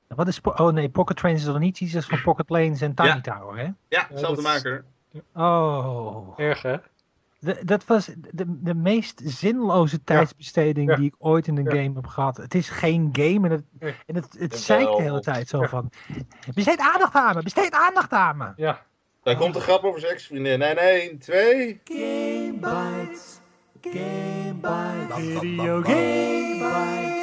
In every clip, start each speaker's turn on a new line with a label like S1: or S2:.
S1: Wat is... Oh nee, Pocket Trains is nog niet iets van Pocket Lanes en Tiny
S2: Ja,
S1: Tower, hè?
S2: ja,
S3: Ja,
S2: zelfde
S3: dat is
S2: maker.
S1: Oh.
S3: erg, hè?
S1: Dat was de meest zinloze
S3: Ja,
S1: tijdsbesteding
S3: ja,
S1: die ik ooit in een
S3: ja.
S1: game heb gehad. Het is geen game en het zeikt de hele
S2: Jawel.
S1: tijd zo
S3: Ja,
S1: van... Besteed aandacht aan me! Besteed aandacht aan me!
S3: ja.
S2: Daar komt de grap over zijn ex-vriendin. En 1, 2.
S1: Game Bites. Game Bites.
S2: Video
S1: Game Bites.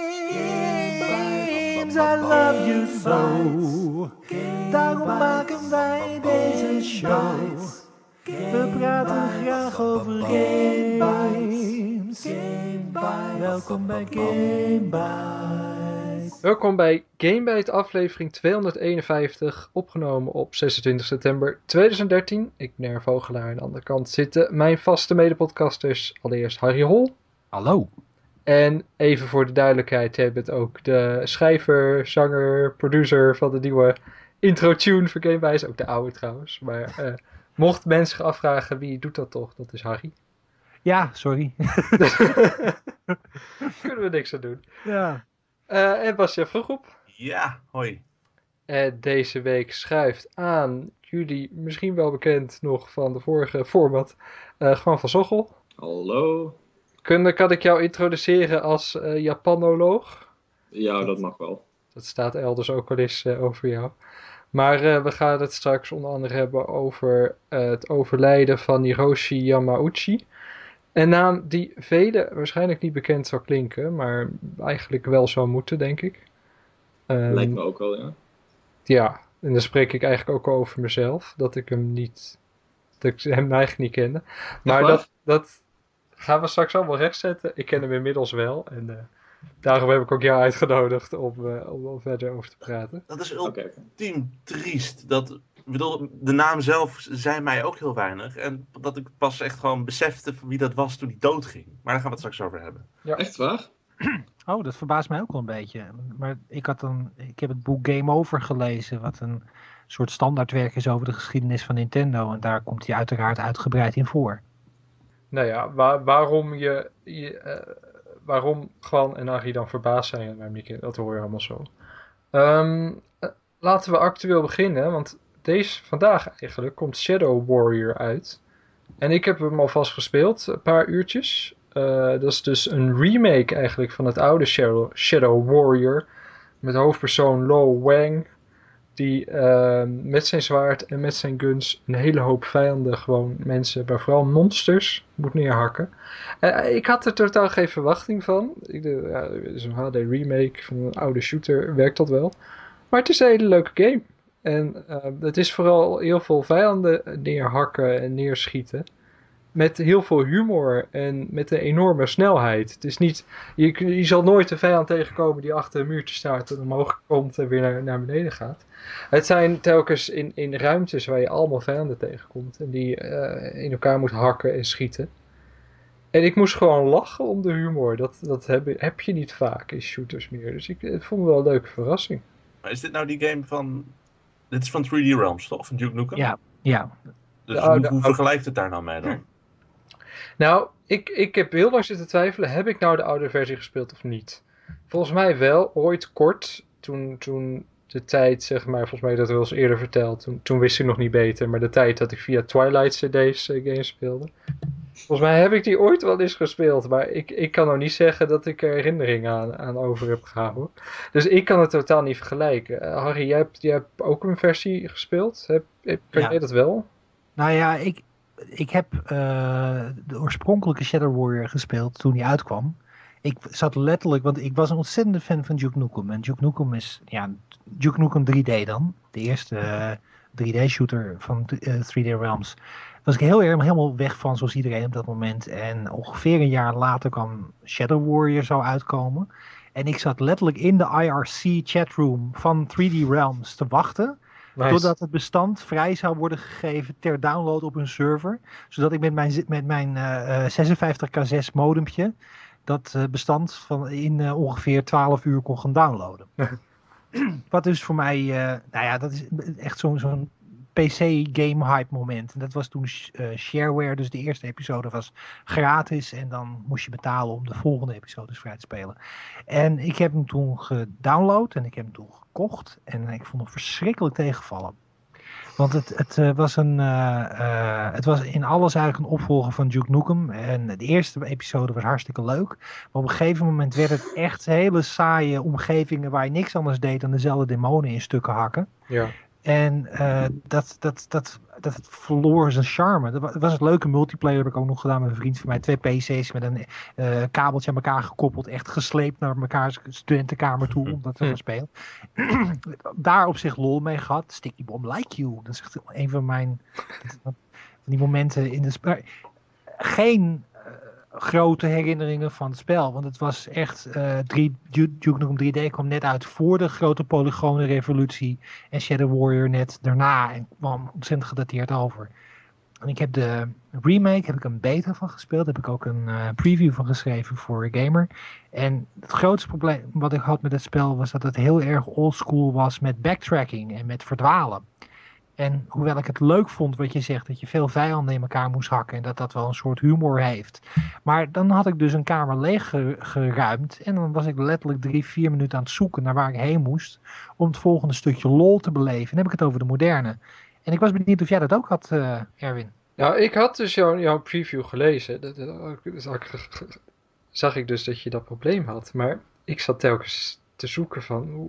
S1: Games, I love you so. Daarom maken wij deze show. We praten graag over games. Welkom bij Game Bites.
S3: Welkom bij Gamebite aflevering 251, opgenomen op 26 september 2013. Ik ben Nerv Vogelaar, aan de andere kant zitten mijn vaste medepodcasters. Allereerst Harry Hol.
S1: Hallo.
S3: En even voor de duidelijkheid, jij bent ook de schrijver, zanger, producer van de nieuwe intro-tune voor Gamebite. Ook de oude trouwens. Maar mocht mensen zich afvragen wie doet dat toch, dat is Harry.
S1: Ja, sorry.
S3: Kunnen we niks aan doen.
S1: Ja.
S3: En Bastiaan Vroegop.
S2: Ja, hoi.
S3: Deze week schuift aan jullie misschien wel bekend nog van de vorige format, Gewoon van Zochel.
S4: Hallo.
S3: Kan ik jou introduceren als Japanoloog?
S4: Ja, dat mag wel.
S3: Dat staat elders ook wel eens over jou. Maar we gaan het straks onder andere hebben over het overlijden van Hiroshi Yamauchi. Een naam die velen waarschijnlijk niet bekend zou klinken, maar eigenlijk wel zou moeten, denk ik.
S4: Lijkt me ook wel, ja.
S3: Ja, en dan spreek ik eigenlijk ook over mezelf, dat ik hem eigenlijk niet kende. Maar dat gaan we straks allemaal rechtzetten. Ik ken hem inmiddels wel en daarom heb ik ook jou uitgenodigd om verder over te praten.
S2: Dat is
S4: Oké.
S2: ultiem triest. Ik bedoel, de naam zelf zei mij ook heel weinig. En dat ik pas echt gewoon besefte wie dat was toen hij doodging. Maar daar gaan we het straks over hebben.
S4: Echt waar?
S1: Oh, dat verbaast mij ook wel een beetje. Maar ik heb het boek Game Over gelezen, wat een soort standaardwerk is over de geschiedenis van Nintendo. En daar komt hij uiteraard uitgebreid in voor.
S3: Nou ja, waarom Gwan en Harry dan verbaasd zijn, dat hoor je allemaal zo. Laten we actueel beginnen, want vandaag eigenlijk komt Shadow Warrior uit. En ik heb hem alvast gespeeld, een paar uurtjes. Dat is dus een remake eigenlijk van het oude Shadow Warrior. Met hoofdpersoon Lo Wang. Die met zijn zwaard en met zijn guns een hele hoop vijanden, gewoon mensen, maar vooral monsters, moet neerhakken. Ik had er totaal geen verwachting van. Ik dacht, ja, het is een HD remake van een oude shooter, werkt dat wel. Maar het is een hele leuke game. En het is vooral heel veel vijanden neerhakken en neerschieten. Met heel veel humor en met een enorme snelheid. Het is niet, je zal nooit een vijand tegenkomen die achter een muurtje staat en omhoog komt en weer naar beneden gaat. Het zijn telkens in ruimtes waar je allemaal vijanden tegenkomt en die in elkaar moet hakken en schieten. En ik moest gewoon lachen om de humor. Dat heb je niet vaak in shooters meer. Dus het vond me wel een leuke verrassing.
S2: Maar is dit nou die game van... Dit is van 3D Realms, toch? Van Duke Nukem?
S1: Ja.
S2: Dus hoe vergelijkt het daar nou mee dan?
S3: Nou, ik heb heel lang zitten twijfelen. Heb ik nou de oude versie gespeeld of niet? Volgens mij wel, ooit kort. Toen de tijd, zeg maar, volgens mij dat wel eens eerder verteld. Toen wist ik nog niet beter. Maar de tijd dat ik via Twilight CD's games speelde. Volgens mij heb ik die ooit wel eens gespeeld. Maar ik kan nou niet zeggen dat ik er herinneringen aan over heb gehouden. Dus ik kan het totaal niet vergelijken. Harry, jij hebt ook een versie gespeeld. Kan jij dat wel?
S1: Nou ja, ik heb de oorspronkelijke Shadow Warrior gespeeld toen die uitkwam. Ik zat letterlijk, want ik was een ontzettende fan van Duke Nukem. En Duke Nukem is, Duke Nukem 3D dan. De eerste 3D-shooter van 3D Realms. Was ik helemaal weg van, zoals iedereen op dat moment. En ongeveer een jaar later kwam Shadow Warrior zo uitkomen. En ik zat letterlijk in de IRC chatroom van 3D Realms te wachten. Nice. Totdat het bestand vrij zou worden gegeven ter download op een server. Zodat ik met mijn 56k6 modempje dat bestand in ongeveer 12 uur kon gaan downloaden. Wat dus voor mij, dat is echt zo'n PC-game hype moment. En dat was toen shareware, dus de eerste episode was gratis. En dan moest je betalen om de volgende episodes vrij te spelen. En ik heb hem toen gedownload en ik heb hem toen gekocht. En ik vond hem verschrikkelijk tegenvallen. Want het was in alles eigenlijk een opvolger van Duke Nukem. En de eerste episode was hartstikke leuk. Maar op een gegeven moment werd het echt hele saaie omgevingen waar je niks anders deed dan dezelfde demonen in stukken hakken.
S3: Ja.
S1: En dat verloor zijn charme. Dat was het leuke multiplayer, heb ik ook nog gedaan met een vriend van mij. 2 PC's met een kabeltje aan elkaar gekoppeld. Echt gesleept naar mekaars studentenkamer toe. Om dat te gaan spelen. Daar op zich lol mee gehad. Sticky Bomb Like You. Dat is echt een van die momenten in de spel. Geen grote herinneringen van het spel. Want het was echt... Duke Nukem 3D kwam net uit voor de grote polygone revolutie. En Shadow Warrior net daarna. En kwam ontzettend gedateerd over. En ik heb de remake, heb ik een beta van gespeeld. Heb ik ook een preview van geschreven voor Gamer. En het grootste probleem wat ik had met het spel was dat het heel erg oldschool was met backtracking en met verdwalen. En hoewel ik het leuk vond wat je zegt, dat je veel vijanden in elkaar moest hakken en dat wel een soort humor heeft. Maar dan had ik dus een kamer leeg geruimd en dan was ik letterlijk 3-4 minuten aan het zoeken naar waar ik heen moest om het volgende stukje lol te beleven. En dan heb ik het over de moderne. En ik was benieuwd of jij dat ook had, Erwin.
S3: Nou, ik had dus jouw preview gelezen. Zag ik dus dat je dat probleem had. Maar ik zat telkens te zoeken van,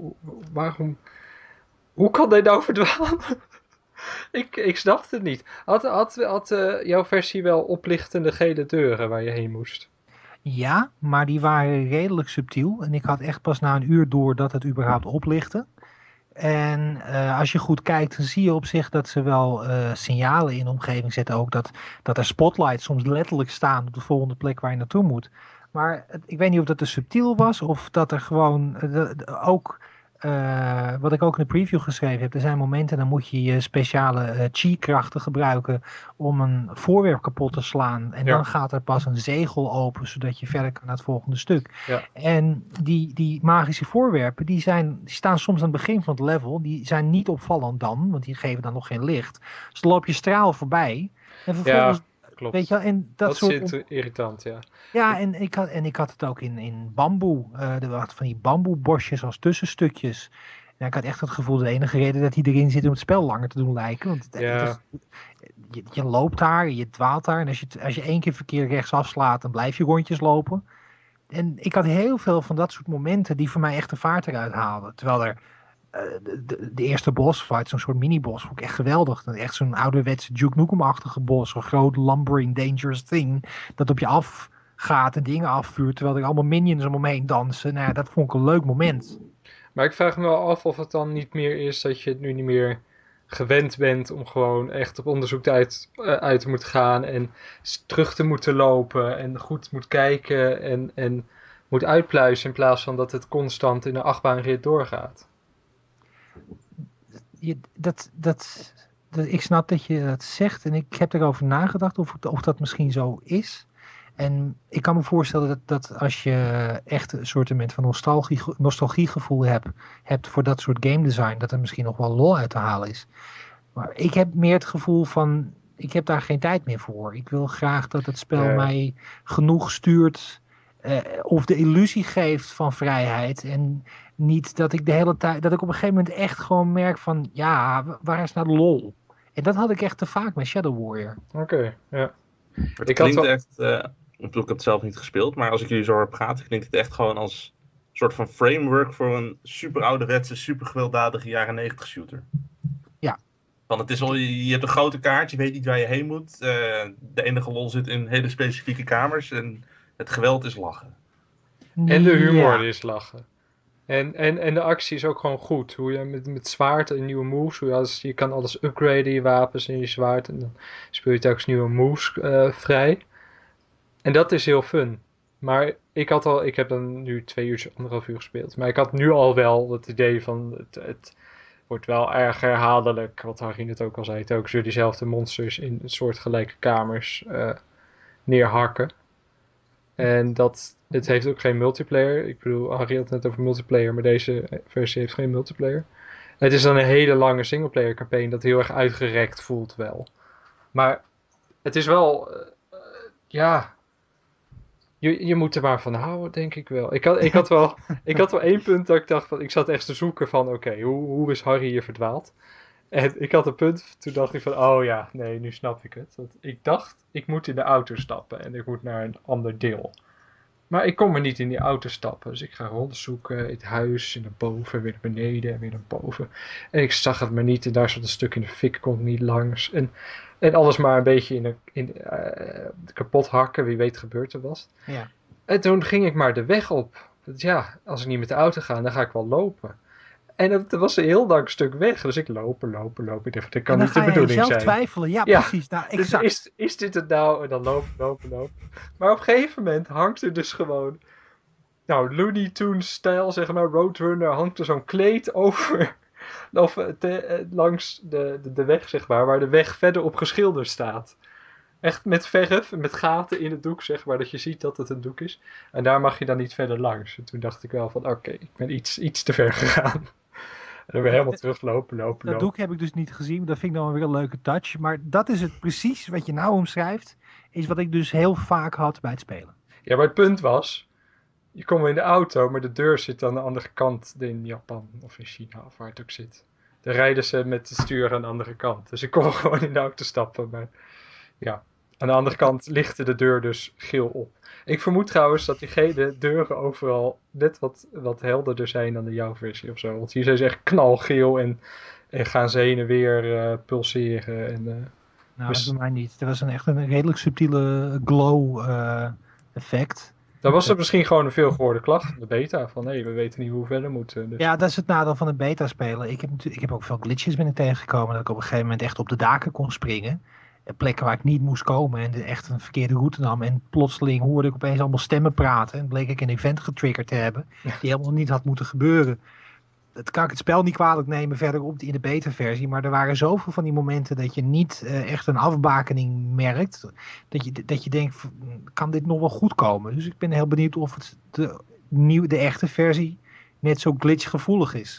S3: hoe kan hij nou verdwalen? Ik snapte het niet. Had jouw versie wel oplichtende gele deuren waar je heen moest?
S1: Ja, maar die waren redelijk subtiel. En ik had echt pas na een uur door dat het überhaupt oplichtte. En als je goed kijkt, dan zie je op zich dat ze wel signalen in de omgeving zetten. Ook dat er spotlights soms letterlijk staan op de volgende plek waar je naartoe moet. Maar ik weet niet of dat te subtiel was of dat er gewoon ook... wat ik ook in de preview geschreven heb, er zijn momenten dan moet je je speciale chi-krachten gebruiken om een voorwerp kapot te slaan. En dan gaat er pas een zegel open, zodat je verder kan naar het volgende stuk.
S3: Ja.
S1: En die magische voorwerpen, die staan soms aan het begin van het level. Die zijn niet opvallend dan, want die geven dan nog geen licht. Dus dan loop je straal voorbij. En vervolgens...
S3: Ja, klopt.
S1: Weet je wel, en dat soort...
S3: is irritant, ja.
S1: Ja, en ik had het ook in bamboe. Er waren van die bamboebosjes als tussenstukjes. Ja, ik had echt het gevoel, de enige reden dat hij erin zit om het spel langer te doen lijken. Want je loopt daar, je dwaalt daar. En als je 1 keer verkeerd rechtsaf slaat, dan blijf je rondjes lopen. En ik had heel veel van dat soort momenten die voor mij echt de vaart eruit haalden. Terwijl er de eerste bossfight, zo'n soort mini-boss, vond ik echt geweldig. Echt zo'n ouderwetse Duke Nukem-achtige boss. Zo'n groot lumbering dangerous thing. Dat op je af gaat en dingen afvuurt, terwijl er allemaal minions om hem heen dansen. Nou ja, dat vond ik een leuk moment.
S3: Maar ik vraag me wel af of het dan niet meer is dat je het nu niet meer gewend bent om gewoon echt op onderzoek uit te moeten gaan en terug te moeten lopen en goed moet kijken en moet uitpluizen in plaats van dat het constant in een achtbaanrit doorgaat.
S1: Ik snap dat je dat zegt en ik heb erover nagedacht of dat misschien zo is. En ik kan me voorstellen dat als je echt een soort van nostalgiegevoel hebt voor dat soort game design, dat er misschien nog wel lol uit te halen is. Maar ik heb meer het gevoel van, ik heb daar geen tijd meer voor. Ik wil graag dat het spel mij genoeg stuurt of de illusie geeft van vrijheid. En niet dat ik de hele tijd, dat ik op een gegeven moment echt gewoon merk van, ja, waar is nou de lol? En dat had ik echt te vaak met Shadow Warrior.
S3: Oké, ja.
S2: Het klinkt echt, ik heb het zelf niet gespeeld, maar als ik jullie zo hoor praten, klinkt het echt gewoon als een soort van framework voor een super ouderwetse, super gewelddadige jaren 90 shooter.
S1: Ja.
S2: Want het is al, je hebt een grote kaart, je weet niet waar je heen moet. De enige lol zit in hele specifieke kamers en het geweld is lachen.
S3: En de humor is lachen. En de actie is ook gewoon goed. Hoe je met zwaard en nieuwe moves, je kan alles upgraden, je wapens en je zwaard. En dan speel je telkens nieuwe moves vrij. En dat is heel fun. Maar ik heb dan nu 2 uur, 1,5 uur gespeeld. Maar ik had nu al wel het idee van, het wordt wel erg herhaaldelijk. Wat Harry net ook al zei, telkens weer diezelfde monsters in soortgelijke kamers neerhakken. En het heeft ook geen multiplayer. Ik bedoel, Harry had het net over multiplayer, maar deze versie heeft geen multiplayer. Het is dan een hele lange singleplayer campaign dat heel erg uitgerekt voelt wel. Maar het is wel... ja... Je moet er maar van houden, denk ik wel. Ik had wel één punt dat ik dacht van... Ik zat echt te zoeken van... Oké, hoe is Harry hier verdwaald? En ik had een punt, toen dacht ik van... Oh ja, nee, nu snap ik het. Want ik dacht, ik moet in de auto stappen. En ik moet naar een ander deel. Maar ik kon maar niet in die auto stappen. Dus ik ga rondzoeken in het huis, en naar boven, weer naar beneden en weer naar boven. En ik zag het maar niet. En daar zat een stuk in de fik, kon ik niet langs. En alles maar een beetje kapot hakken. Wie weet gebeurt er was.
S1: Ja.
S3: En toen ging ik maar de weg op. Dus ja, als ik niet met de auto ga, dan ga ik wel lopen. En het was een heel lang stuk weg. Dus ik lopen. Ik dacht, dat kan niet de bedoeling zijn.
S1: En dan ga je zelf twijfelen. Ja, precies. Nou, exact.
S3: Dus is dit het nou? En dan lopen. Maar op een gegeven moment hangt er dus gewoon... Nou, Looney Tunes stijl, zeg maar, Roadrunner, hangt er zo'n kleed over... langs de weg, zeg maar, waar de weg verder op geschilderd staat. Echt met verf, met gaten in het doek, zeg maar, dat je ziet dat het een doek is. En daar mag je dan niet verder langs. En toen dacht ik wel van, oké, ik ben iets te ver gegaan. En dan weer helemaal teruglopen.
S1: Dat doek heb ik dus niet gezien. Dat vind ik dan weer een leuke touch. Maar dat is het precies wat je nou omschrijft. Is wat ik dus heel vaak had bij het spelen.
S3: Ja, maar het punt was... Je komt in de auto, maar de deur zit aan de andere kant in Japan of in China of waar het ook zit. Dan rijden ze met het stuur aan de andere kant. Dus ik kon gewoon in de auto stappen. Maar ja, aan de andere kant lichtte de deur dus geel op. Ik vermoed trouwens dat de deuren overal net wat helderder zijn dan de jouw versie of zo. Want hier zijn ze echt knalgeel en gaan ze heen en weer pulseren.
S1: Nou, dus... bij mij niet. Er was echt een redelijk subtiele glow effect.
S3: Dan was het misschien gewoon een veel gehoorde klacht, de beta, van we weten niet hoe we verder moeten. Dus.
S1: Ja, dat is het nadeel van de beta spelen. Ik heb ook veel glitches tegengekomen, dat ik op een gegeven moment echt op de daken kon springen. Plekken waar ik niet moest komen en echt een verkeerde route nam. En plotseling hoorde ik opeens allemaal stemmen praten. En bleek ik een event getriggerd te hebben, die helemaal niet had moeten gebeuren. Dat kan ik het spel niet kwalijk nemen verderop in de beta-versie. Maar er waren zoveel van die momenten dat je niet echt een afbakening merkt. Dat je denkt, kan dit nog wel goed komen? Dus ik ben heel benieuwd of het de echte versie net zo glitchgevoelig is.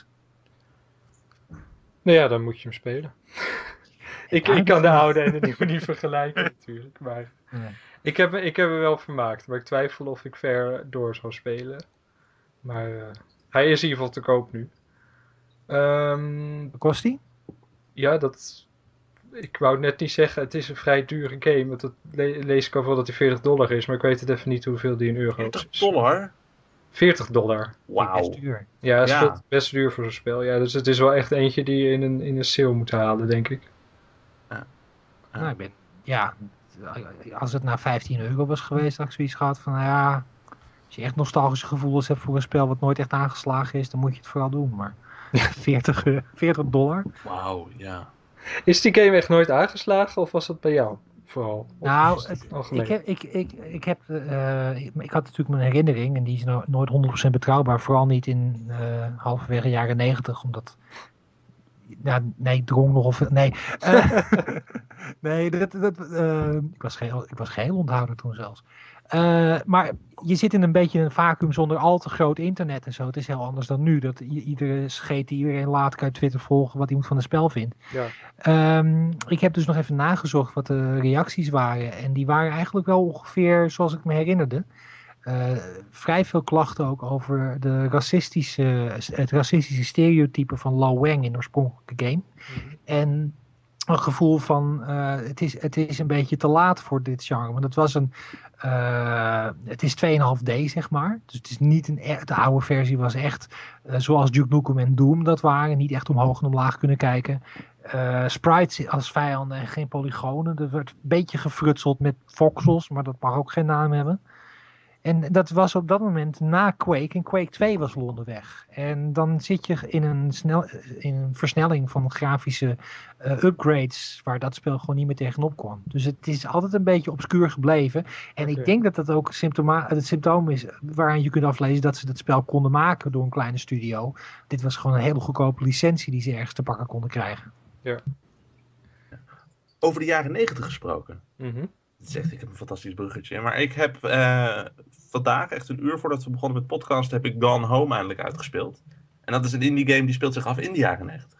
S3: Nou ja, dan moet je hem spelen. Ik kan de oude en de nieuwe niet vergelijken natuurlijk. Maar ik heb me wel vermaakt. Maar ik twijfel of ik ver door zou spelen. Maar hij is in ieder geval te koop nu.
S1: Wat kost die?
S3: Ja, ik wou net niet zeggen, het is een vrij dure game. Want dat lees ik al wel dat die $40 is. Maar ik weet het even niet hoeveel die in euro's is. $40?
S2: Wauw.
S3: Ja, dat is best duur voor zo'n spel. Ja, dus het is wel echt eentje die je in een sale moet halen, denk ik.
S1: Nou, als het nou €15 was geweest, had ik zoiets gehad van, nou ja, als je echt nostalgische gevoelens hebt voor een spel wat nooit echt aangeslagen is, dan moet je het vooral doen. Maar $40.
S2: Wauw, ja.
S3: Is die game echt nooit aangeslagen of was dat bij jou vooral?
S1: Nou, ik had natuurlijk mijn herinnering en die is nooit 100% betrouwbaar. Vooral niet in halverwege jaren 90, omdat... Ja, nee, ik drong nog of... Nee, nee ik was geheel onthouder toen zelfs. Maar je zit in een beetje een vacuüm zonder al te groot internet en zo. Het is heel anders dan nu. Dat iedere scheet die iedereen laat kan Twitter volgen wat iemand van het spel vindt. Ja. Ik heb dus nog even nagezocht wat de reacties waren. En die waren eigenlijk wel ongeveer zoals ik me herinnerde. Vrij veel klachten ook over het racistische stereotype van Lo Wang in de oorspronkelijke game. Mm-hmm. En een gevoel van het is een beetje te laat voor dit genre. Want het is 2,5D zeg maar. Dus het is niet de oude versie was echt zoals Duke Nukem en Doom dat waren. Niet echt omhoog en omlaag kunnen kijken. Sprites als vijanden en geen polygonen. Er werd een beetje gefrutseld met voxels, maar dat mag ook geen naam hebben. En dat was op dat moment na Quake. En Quake 2 was Londen weg. En dan zit je in een versnelling van grafische upgrades. Waar dat spel gewoon niet meer tegenop kwam. Dus het is altijd een beetje obscuur gebleven. En ik denk dat dat ook het symptoom is waaraan je kunt aflezen dat ze dat spel konden maken door een kleine studio. Dit was gewoon een hele goedkope licentie die ze ergens te pakken konden krijgen.
S3: Ja.
S2: Over de jaren 90 gesproken.
S3: Mm-hmm.
S2: Dat is echt, ik heb een fantastisch bruggetje. Maar ik heb vandaag, echt een uur voordat we begonnen met podcast, heb ik Gone Home eindelijk uitgespeeld. En dat is een indie game die speelt zich af in de jaren 90.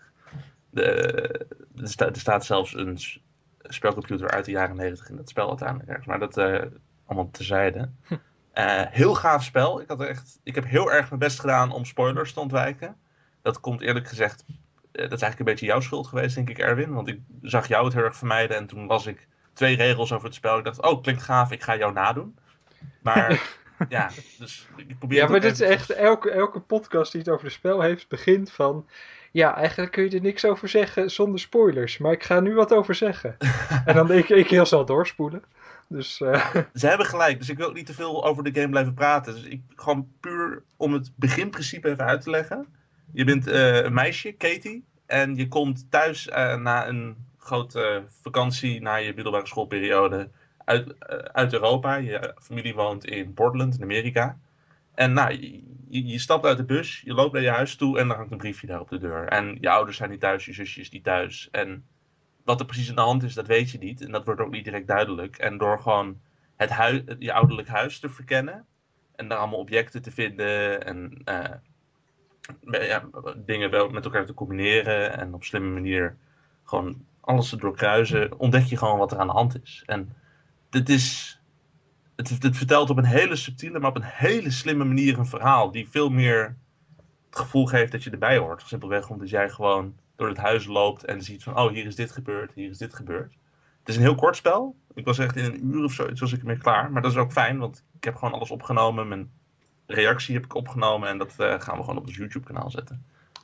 S2: Er staat zelfs een spelcomputer uit de jaren 90 in dat spel uiteindelijk. Maar dat allemaal terzijde. Heel gaaf spel. Ik heb heel erg mijn best gedaan om spoilers te ontwijken. Dat komt eerlijk gezegd... dat is eigenlijk een beetje jouw schuld geweest, denk ik, Erwin. Want ik zag jou het heel erg vermijden. En toen las ik 2 regels over het spel. Ik dacht, oh, klinkt gaaf, ik ga jou nadoen. Maar ja, dus ik probeer...
S3: Ja, maar dit is echt... Elke podcast die het over het spel heeft, begint van... Ja, eigenlijk kun je er niks over zeggen zonder spoilers. Maar ik ga er nu wat over zeggen. En dan ik heel snel doorspoelen. Dus,
S2: Ze hebben gelijk, dus ik wil ook niet te veel over de game blijven praten. Dus gewoon puur om het beginprincipe even uit te leggen. Je bent een meisje, Katie. En je komt thuis na een grote vakantie, na je middelbare schoolperiode, uit Europa. Je familie woont in Portland, in Amerika. En nou, je stapt uit de bus, je loopt naar je huis toe en dan hangt een briefje daar op de deur. En je ouders zijn niet thuis, je zusje is niet thuis. En wat er precies aan de hand is, dat weet je niet. En dat wordt ook niet direct duidelijk. En door gewoon je ouderlijk huis te verkennen en daar allemaal objecten te vinden en dingen wel met elkaar te combineren en op een slimme manier gewoon alles te doorkruisen, ontdek je gewoon wat er aan de hand is. En het vertelt op een hele subtiele, maar op een hele slimme manier een verhaal die veel meer het gevoel geeft dat je erbij hoort. Simpelweg omdat jij gewoon door het huis loopt en ziet van, oh, hier is dit gebeurd, hier is dit gebeurd. Het is een heel kort spel. Ik was echt in een uur of zo, was ik ermee klaar. Maar dat is ook fijn, want ik heb gewoon alles opgenomen. Mijn reactie heb ik opgenomen en dat gaan we gewoon op ons YouTube-kanaal zetten.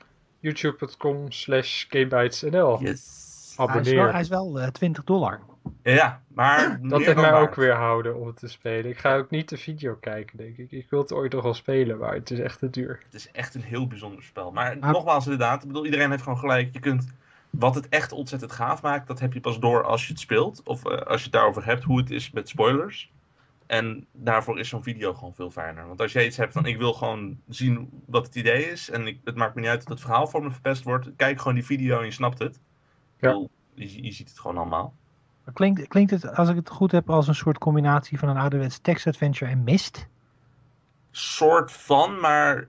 S3: youtube.com/gamebytesnl.
S2: Yes.
S3: Abonneer.
S1: Hij is wel $20.
S2: Ja, maar
S3: Dat heeft mij ook weer houden om het te spelen. Ik ga ook niet de video kijken, denk ik. Ik wil het ooit nog wel spelen, maar het is echt te duur.
S2: Het is echt een heel bijzonder spel. Maar nogmaals inderdaad, ik bedoel, iedereen heeft gewoon gelijk. Je kunt, wat het echt ontzettend gaaf maakt, dat heb je pas door als je het speelt. Of als je het daarover hebt, hoe het is met spoilers. En daarvoor is zo'n video gewoon veel fijner. Want als jij iets hebt van, ik wil gewoon zien wat het idee is. En het maakt me niet uit dat het verhaal voor me verpest wordt. Kijk gewoon die video en je snapt het.
S3: Ja.
S2: Ik bedoel, je ziet het gewoon allemaal.
S1: Klinkt het, als ik het goed heb, als een soort combinatie van een ouderwets text-adventure en Myst?
S2: Soort van, maar...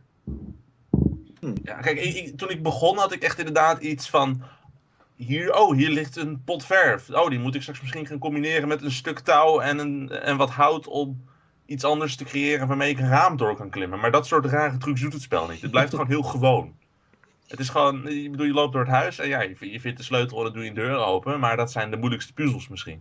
S2: Ja, kijk, toen ik begon had ik echt inderdaad iets van... Hier ligt een pot verf. Oh, die moet ik straks misschien gaan combineren met een stuk touw en wat hout om iets anders te creëren waarmee ik een raam door kan klimmen. Maar dat soort rare trucs doet het spel niet. Het blijft gewoon heel gewoon. Het is gewoon, je loopt door het huis en ja, je vindt de sleutel en dan doe je een deur open. Maar dat zijn de moeilijkste puzzels misschien.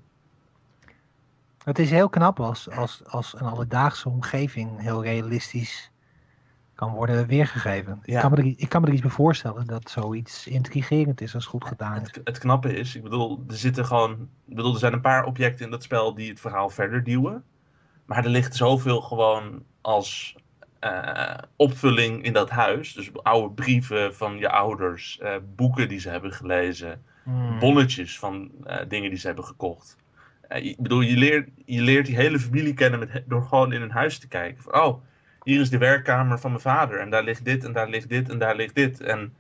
S1: Het is heel knap als een alledaagse omgeving heel realistisch kan worden weergegeven.
S2: Ja.
S1: Ik kan me er iets bij voorstellen dat zoiets intrigerend is als goed gedaan is.
S2: Het knappe is, ik bedoel, er zijn een paar objecten in dat spel die het verhaal verder duwen. Maar er ligt zoveel gewoon als opvulling in dat huis. Dus oude brieven van je ouders, boeken die ze hebben gelezen, bonnetjes van dingen die ze hebben gekocht. Ik bedoel, je leert die hele familie kennen door gewoon in een huis te kijken. Van, oh, hier is de werkkamer van mijn vader en daar ligt dit en daar ligt dit en daar ligt dit. En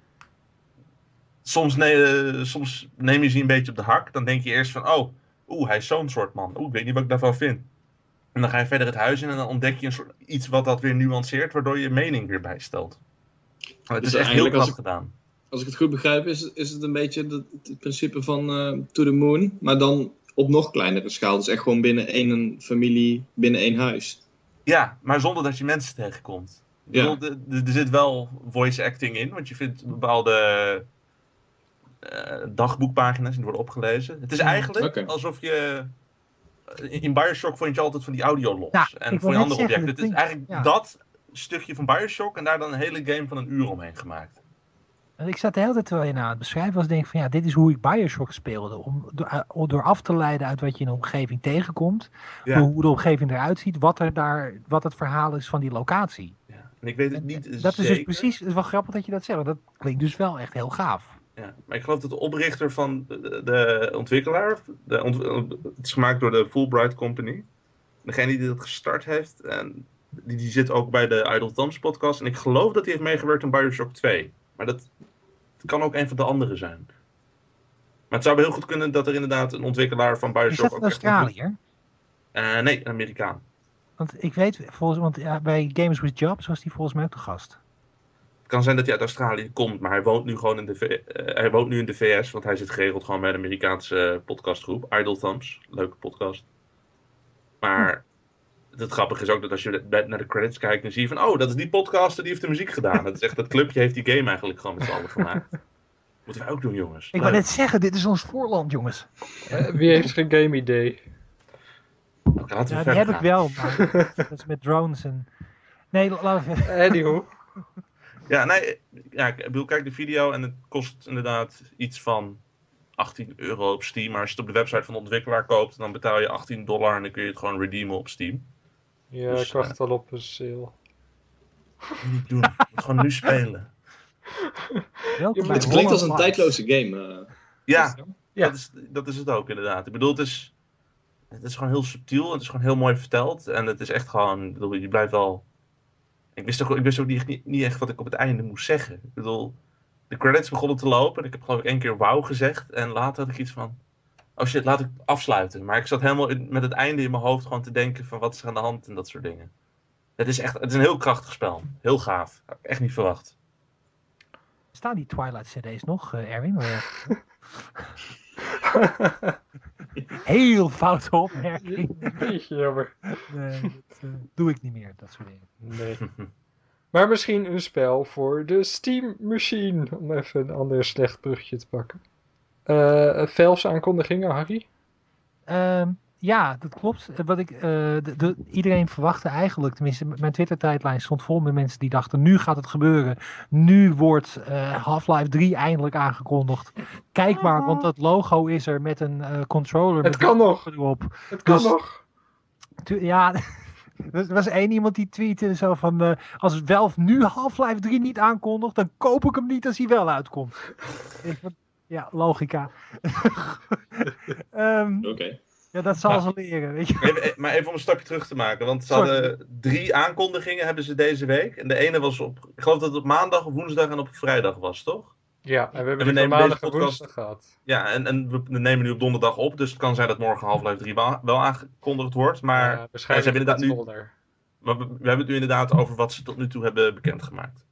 S2: soms neem je ze een beetje op de hak. Dan denk je eerst van, hij is zo'n soort man. Ik weet niet wat ik daarvan vind. En dan ga je verder het huis in en dan ontdek je iets wat dat weer nuanceert, waardoor je mening weer bijstelt. Het is echt heel knap gedaan.
S4: Als ik het goed begrijp, is het een beetje het principe van To the Moon, maar dan op nog kleinere schaal. Dus echt gewoon binnen één familie, binnen één huis.
S2: Ja, maar zonder dat je mensen tegenkomt. Ja. Er zit wel voice acting in, want je vindt bepaalde dagboekpagina's die worden opgelezen. Het is eigenlijk alsof je... In Bioshock vond je altijd van die audio logs. Ja, en voor je andere objecten. Het is eigenlijk dat stukje van Bioshock en daar dan een hele game van een uur omheen gemaakt.
S1: En ik zat de hele tijd, terwijl je het beschrijven was, denk ik van ja, dit is hoe ik Bioshock speelde. Door af te leiden uit wat je in de omgeving tegenkomt. Ja. Hoe de omgeving eruit ziet. Wat het verhaal is van die locatie.
S2: Ja. En ik weet het niet
S1: dat is dus precies, het is wel grappig dat je dat zegt. Dat klinkt dus wel echt heel gaaf.
S2: Ja, maar ik geloof dat de oprichter van de ontwikkelaar, het is gemaakt door de Fulbright Company. Degene die dat gestart heeft, en die zit ook bij de Idle Thumbs podcast. En ik geloof dat hij heeft meegewerkt aan Bioshock 2. Maar dat kan ook een van de anderen zijn. Maar het zou heel goed kunnen dat er inderdaad een ontwikkelaar van Bioshock...
S1: Is dat een Australiër?
S2: Nee, een Amerikaan.
S1: Want ik weet, bij Games with Jobs was die volgens mij ook de gast.
S2: kan zijn dat hij uit Australië komt, maar hij woont nu gewoon in de VS, want hij zit geregeld gewoon bij een Amerikaanse podcastgroep, Idle Thumbs, leuke podcast. Maar het grappige is ook dat als je naar de credits kijkt, dan zie je van, oh, dat is die podcaster die heeft de muziek gedaan. Dat is echt, dat clubje heeft die game eigenlijk gewoon met z'n allen gemaakt. Moeten wij ook doen, jongens.
S1: Ik wou net zeggen, dit is ons voorland, jongens.
S3: Wie heeft geen game idee?
S2: Oké, laten we
S1: Ja, die heb
S2: verder
S1: ik
S2: gaan.
S1: wel, maar dat is met drones en... Nee, laten we verder.
S3: Anywho.
S2: Ja, nee, ja, ik bedoel, kijk de video en het kost inderdaad iets van €18 op Steam. Maar als je het op de website van de ontwikkelaar koopt, dan betaal je $18 en dan kun je het gewoon redeemen op Steam.
S3: Ja,
S2: Dus,
S3: ik wacht al op een sale.
S2: Dat moet je niet doen. Je moet gewoon nu spelen.
S1: Welkom
S3: Het
S1: bij
S4: Het klinkt als een
S1: Holland
S4: tijdloze game.
S2: Ja,
S3: Ja.
S2: dat is het ook inderdaad. Ik bedoel, het is gewoon heel subtiel. Het is gewoon heel mooi verteld. En het is echt gewoon, ik bedoel, je blijft wel... Ik wist ook niet echt wat ik op het einde moest zeggen. Ik bedoel, de credits begonnen te lopen. En ik heb geloof ik 1 keer wauw gezegd. En later had ik iets van, oh shit, laat ik afsluiten. Maar ik zat helemaal met het einde in mijn hoofd gewoon te denken van wat is er aan de hand en dat soort dingen. Het is een heel krachtig spel. Heel gaaf. Had ik echt niet verwacht.
S1: Staan die Twilight CD's nog, Erwin? Heel foute opmerking.
S3: Beetje jammer.
S1: Nee, dat doe ik niet meer, dat soort dingen.
S3: Nee. Maar misschien een spel voor de Steam Machine. Om even een ander slecht bruggetje te pakken. Valve's aankondigingen, Harry?
S1: Ja, dat klopt. Wat iedereen verwachtte eigenlijk, tenminste mijn Twitter-tijdlijn stond vol met mensen die dachten, nu gaat het gebeuren. Nu wordt Half-Life 3 eindelijk aangekondigd. Kijk maar, want dat logo is er met een controller.
S3: Het kan nog.
S1: Erop.
S3: Het kan
S1: Dus-
S3: nog.
S1: Ja, er was één iemand die tweette zo van, als Valve nu Half-Life 3 niet aankondigt, dan koop ik hem niet als hij wel uitkomt. Ja, logica.
S4: Oké.
S1: Ja, dat zal ze leren, weet je.
S2: Maar even om een stapje terug te maken. Want ze hadden 3 aankondigingen hebben ze deze week. En de ene was ik geloof dat het op maandag, op woensdag en op vrijdag was, toch?
S3: Ja, en we hebben
S2: we
S3: die
S2: nemen
S3: van maandag
S2: deze
S3: en
S2: podcast-
S3: woensdag gehad.
S2: Ja, en we nemen nu op donderdag op. Dus het kan zijn dat morgen Half-Life 3 wel aangekondigd wordt. Maar,
S3: Waarschijnlijk
S2: ze hebben inderdaad
S3: wat
S2: nu-
S3: folder.
S2: maar we hebben het nu inderdaad over wat ze tot nu toe hebben bekendgemaakt.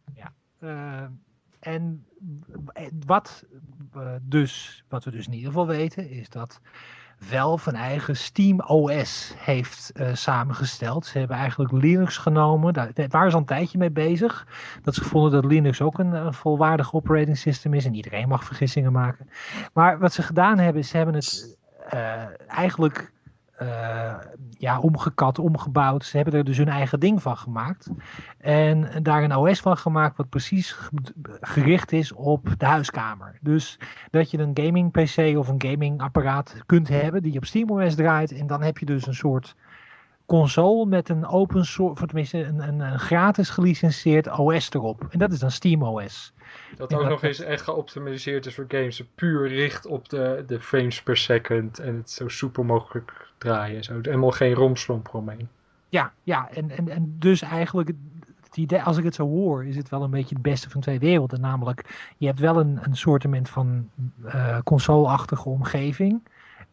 S1: En wat we dus in ieder geval weten, is dat Valve een eigen Steam OS heeft samengesteld. Ze hebben eigenlijk Linux genomen. Daar waren ze al een tijdje mee bezig. Dat ze vonden dat Linux ook een volwaardig operating system is. En iedereen mag vergissingen maken. Maar wat ze gedaan hebben, is ze hebben het eigenlijk omgekat, omgebouwd. Ze hebben er dus hun eigen ding van gemaakt. En daar een OS van gemaakt wat precies gericht is op de huiskamer. Dus dat je een gaming PC of een gaming apparaat kunt hebben die op SteamOS draait. En dan heb je dus een soort console met een open source, tenminste een gratis gelicenseerd OS erop. En dat is dan SteamOS.
S3: Dat
S1: En
S3: ook
S1: dat-
S3: nog eens echt geoptimaliseerd is voor games. Dat puur richt op de frames per second. En het zo soepel mogelijk draaien. En zo. Helemaal geen romslomp eromheen.
S1: Ja, en dus eigenlijk het idee, als ik het zo hoor, is het wel een beetje het beste van twee werelden. Namelijk, je hebt wel een soortement van console-achtige omgeving.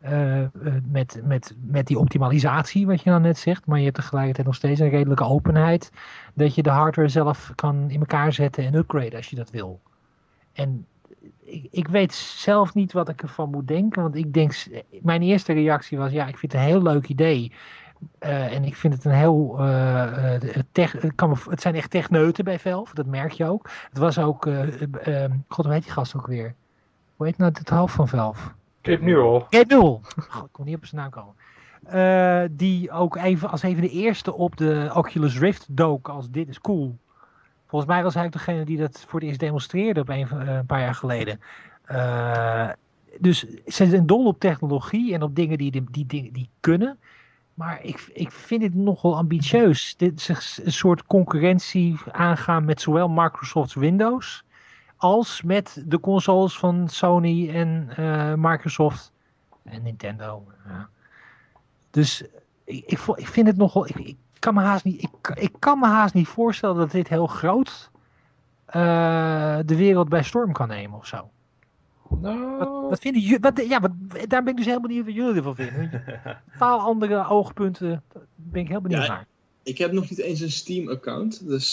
S1: Met die optimalisatie, wat je nou net zegt. Maar je hebt tegelijkertijd nog steeds een redelijke openheid. Dat je de hardware zelf kan in elkaar zetten en upgraden als je dat wil. En ik weet zelf niet wat ik ervan moet denken. Want ik denk, mijn eerste reactie was, ja, ik vind het een heel leuk idee. En ik vind het een heel... het zijn echt techneuten bij Valve, dat merk je ook. Het was ook... God, hoe heet die gast ook weer? Hoe heet nou het hoofd van Valve?
S3: Kip Newell.
S1: Gabe Newell. God, ik kon niet op zijn naam komen. Die ook als even de eerste op de Oculus Rift dook als dit is cool. Volgens mij was hij ook degene die dat voor het eerst demonstreerde op een paar jaar geleden. Dus ze zijn dol op technologie en op dingen die kunnen. Maar ik vind het nogal ambitieus. Dit is een soort concurrentie aangaan met zowel Microsoft's Windows als met de consoles van Sony en Microsoft en Nintendo. Ja. Dus ik vind het nogal... Ik kan me haast niet voorstellen dat dit heel groot de wereld bij storm kan nemen of zo.
S3: Nou,
S1: Wat vinden jullie? Daar ben ik dus helemaal benieuwd wat jullie ervan vinden. Totaal andere oogpunten. Daar ben ik heel benieuwd
S4: Ja,
S1: naar.
S4: Ik heb nog niet eens een Steam-account, dus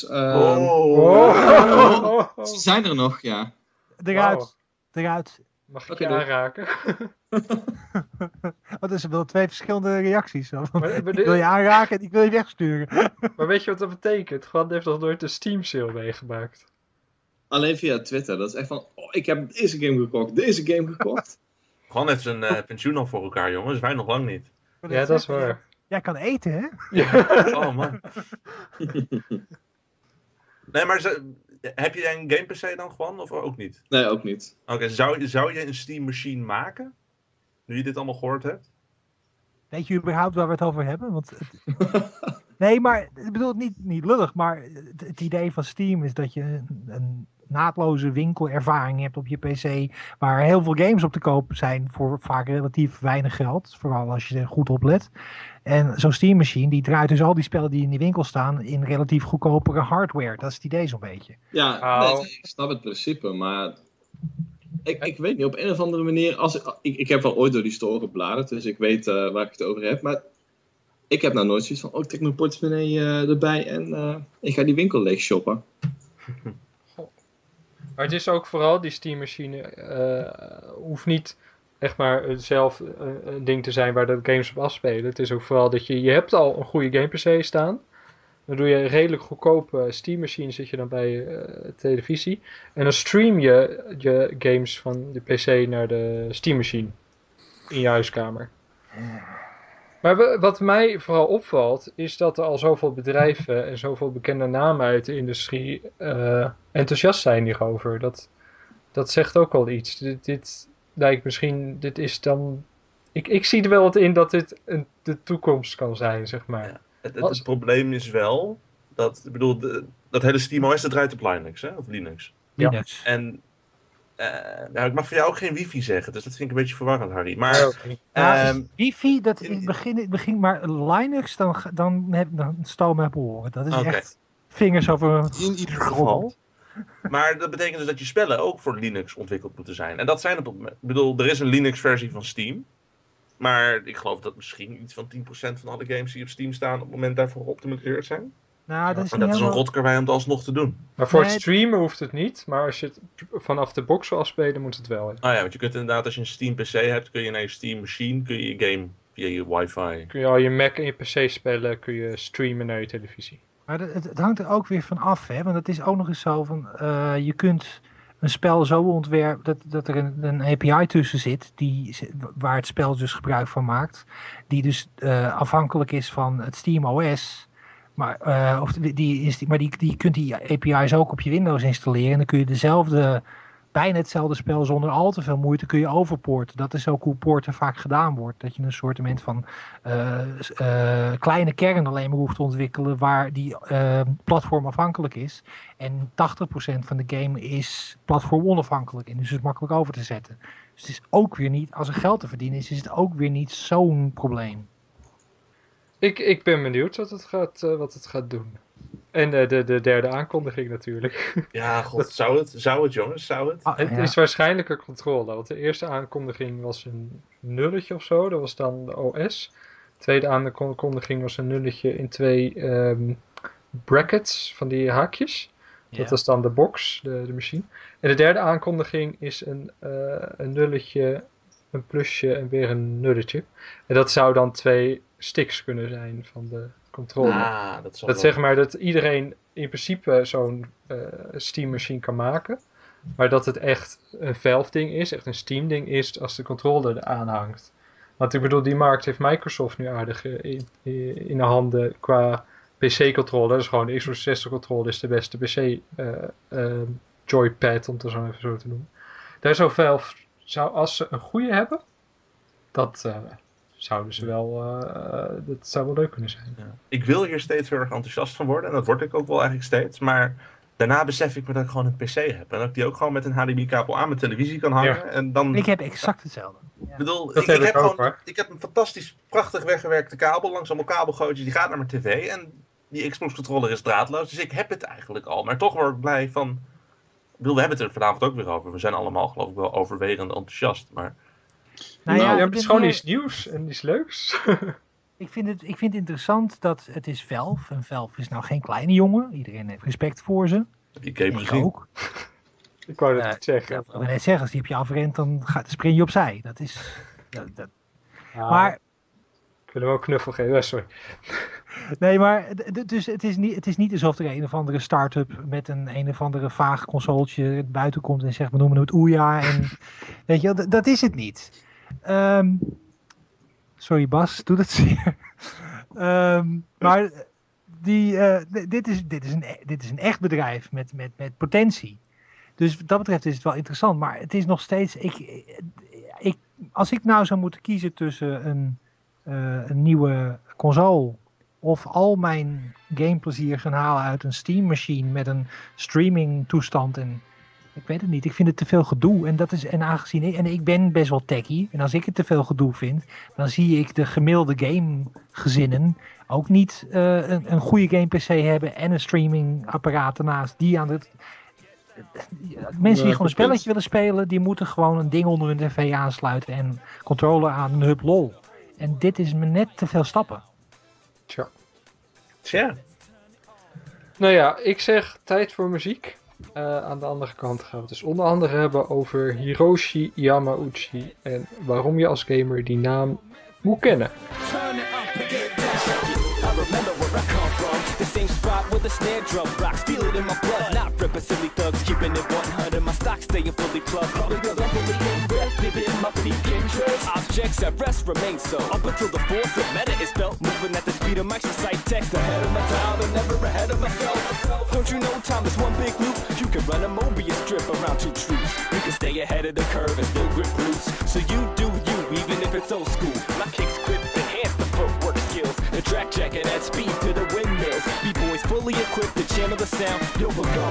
S4: ze zijn er nog, ja.
S1: Eruit.
S3: Mag ik
S4: Oké,
S3: je
S4: doei.
S3: aanraken?
S1: Oh, dus er wel 2 verschillende reacties. Zo.
S3: Maar
S1: Ik wil je aanraken en ik wil je wegsturen.
S3: Maar weet je wat dat betekent? Juan heeft nog nooit een Steam sale meegemaakt.
S4: Alleen via Twitter. Dat is echt van, ik heb deze game gekocht.
S2: Juan heeft zijn pensioen al voor elkaar, jongens. Wij nog lang niet.
S3: Ja, dat is waar.
S1: Jij kan eten, hè?
S2: Oh, man. Nee, maar heb jij een game PC dan, Juan? Of ook niet?
S4: Nee, ook niet.
S2: Oké, zou je een Steam Machine maken? Nu je dit allemaal gehoord hebt?
S1: Weet je überhaupt waar we het over hebben? Want nee, maar ik bedoel het niet lullig, maar het idee van Steam is dat je een naadloze winkelervaring hebt op je PC, waar heel veel games op te koop zijn voor vaak relatief weinig geld, vooral als je er goed op let. En zo'n Steam Machine, die draait dus al die spellen die in die winkel staan in relatief goedkopere hardware. Dat is het idee zo'n beetje.
S4: Ja, nee, ik snap het principe, maar ik weet niet, op een of andere manier, ik heb wel ooit door die store gebladerd, dus ik weet waar ik het over heb, maar ik heb nou nooit zoiets van, ik trek mijn portemonnee erbij en ik ga die winkel leeg shoppen.
S3: Maar het is ook vooral, die Steam machine hoeft niet echt maar zelf een ding te zijn waar de games op afspelen. Het is ook vooral dat je hebt al een goede game PC staan. Dan doe je een redelijk goedkope Steam machine, zit je dan bij je televisie. En dan stream je games van de PC naar de Steam machine in je huiskamer. Maar wat mij vooral opvalt, is dat er al zoveel bedrijven en zoveel bekende namen uit de industrie enthousiast zijn hierover. Dat zegt ook al iets. Dit lijkt misschien, dit is dan... Ik zie er wel wat in dat dit de toekomst kan zijn, zeg maar.
S2: Ja. Het probleem is wel, dat hele SteamOS dat draait op Linux, hè? Of Linux.
S3: Ja.
S1: Linux.
S2: En ik mag voor jou ook geen wifi zeggen, dus dat vind ik een beetje verwarrend, Harry. Maar
S1: Wifi, dat in het begin, maar Linux, dan stal me op oren. Dat is echt vingers over
S2: in ieder geval. Maar dat betekent dus dat je spellen ook voor Linux ontwikkeld moeten zijn. En dat zijn op het moment. Ik bedoel, er is een Linux-versie van Steam. Maar ik geloof dat misschien iets van 10% van alle games die op Steam staan op het moment daarvoor geoptimaliseerd zijn.
S1: Nou, dat is,
S2: en dat is een rotkarwei om het alsnog te doen.
S3: Maar voor het streamen hoeft het niet. Maar als je het vanaf de box wil afspelen, moet het wel.
S2: Ja. Want je kunt inderdaad, als je een Steam PC hebt, kun je naar je Steam Machine, kun je je game via je wifi.
S3: Kun je al je Mac en je PC spellen, kun je streamen naar je televisie. Maar
S1: het hangt er ook weer van af, hè? Want het is ook nog eens zo van, je kunt een spel zo ontwerpen dat er een API tussen zit, waar het spel dus gebruik van maakt, die dus afhankelijk is van het SteamOS. Maar die kunt die API's ook op je Windows installeren en dan kun je bijna hetzelfde spel zonder al te veel moeite kun je overporten. Dat is ook hoe porten vaak gedaan wordt. Dat je een soort van kleine kern alleen maar hoeft te ontwikkelen waar die platform afhankelijk is. En 80% van de game is platform onafhankelijk en dus is het makkelijk over te zetten. Dus het is ook weer niet, als er geld te verdienen is het ook weer niet zo'n probleem.
S3: Ik ben benieuwd wat het gaat doen. En de derde aankondiging natuurlijk.
S2: Ja, god, zou het jongens, zou het?
S3: Het is waarschijnlijk een controle, want de eerste aankondiging was een nulletje of zo, dat was dan de OS. De tweede aankondiging was een nulletje in 2 brackets van die haakjes. Ja. Dat was dan de box, de machine. En de derde aankondiging is een nulletje, een plusje en weer een nulletje. En dat zou dan 2 sticks kunnen zijn van de controller. Dat zeg maar dat iedereen in principe zo'n Steam machine kan maken. Maar dat het echt een Valve ding is, echt een Steam ding is als de controller eraan hangt. Want ik bedoel, die markt heeft Microsoft nu aardig in de handen qua PC-controller. Dus gewoon de Xbox 360 controller is de beste PC joypad, om het zo even zo te noemen. Daar zou Valve, als ze een goede hebben, dat zouden ze wel, dat zou wel leuk kunnen zijn.
S2: Ja. Ik wil hier steeds heel erg enthousiast van worden en dat word ik ook wel eigenlijk steeds, maar daarna besef ik me dat ik gewoon een PC heb en dat ik die ook gewoon met een HDMI-kabel aan mijn televisie kan hangen. Ja. En dan...
S1: Ik heb exact hetzelfde.
S2: Ja. Ik heb een fantastisch, prachtig weggewerkte kabel langs allemaal kabelgootjes, die gaat naar mijn tv en die Xbox-controller is draadloos, dus ik heb het eigenlijk al, maar toch word ik blij van... Ik bedoel, we hebben het er vanavond ook weer over. We zijn allemaal, geloof ik, wel overwegend enthousiast, maar...
S3: Nou ja, het is gewoon iets nieuws en iets leuks.
S1: Ik vind het interessant dat het is Valve. En Valve is nou geen kleine jongen. Iedereen heeft respect voor ze.
S2: Die game
S1: En ik
S2: gezien.
S1: ook.
S3: Ik wou dat niet zeggen.
S1: Ik wil net zeggen, als die op je afrent, dan spring je opzij. Dat is...
S3: Ah,
S1: Maar...
S3: Ik wil hem ook een knuffel geven. Sorry.
S1: Nee, maar dus het is niet alsof er een of andere start-up met een of andere vaag consoletje buiten komt en zegt, we noemen het Ouya. En weet je, dat is het niet. Sorry Bas, doe dat zeer. Maar dit is een echt bedrijf met potentie. Dus wat dat betreft is het wel interessant. Maar het is nog steeds... als ik nou zou moeten kiezen tussen een nieuwe console of al mijn gameplezier gaan halen uit een Steam machine met een streaming toestand en ik weet het niet, ik vind het te veel gedoe en aangezien ik ben best wel techie en als ik het te veel gedoe vind, dan zie ik de gemiddelde gamegezinnen ook niet een goede game PC hebben en een streaming apparaat ernaast die aan het mensen die gewoon een spelletje willen spelen, die moeten gewoon een ding onder hun tv aansluiten en controller aan een hub lol. En dit is me net te veel stappen.
S2: Tja.
S3: Nou ja, ik zeg tijd voor muziek. Aan de andere kant gaan we het dus onder andere hebben over Hiroshi Yamauchi en waarom je als gamer die naam moet kennen. The same spot where the snare drum rocks. Feel it in my blood, not ripping silly thugs, keeping it 100. My stock staying fully plugged. Probably cause I'm fully invested in my peak interest. Objects at rest remain so. Up until the force of meta is felt. Moving at the speed of microsite tech. Ahead of my time, and never ahead of myself. Don't you know time is one big loop? You can run a Mobius strip around two troops. You can stay ahead of the curve and still grip roots. So you do you, even if it's old school. My kicks grip enhance the footwork skills. The track jacket adds speed to the windmills. B-boys fully equipped to channel the sound. Yo,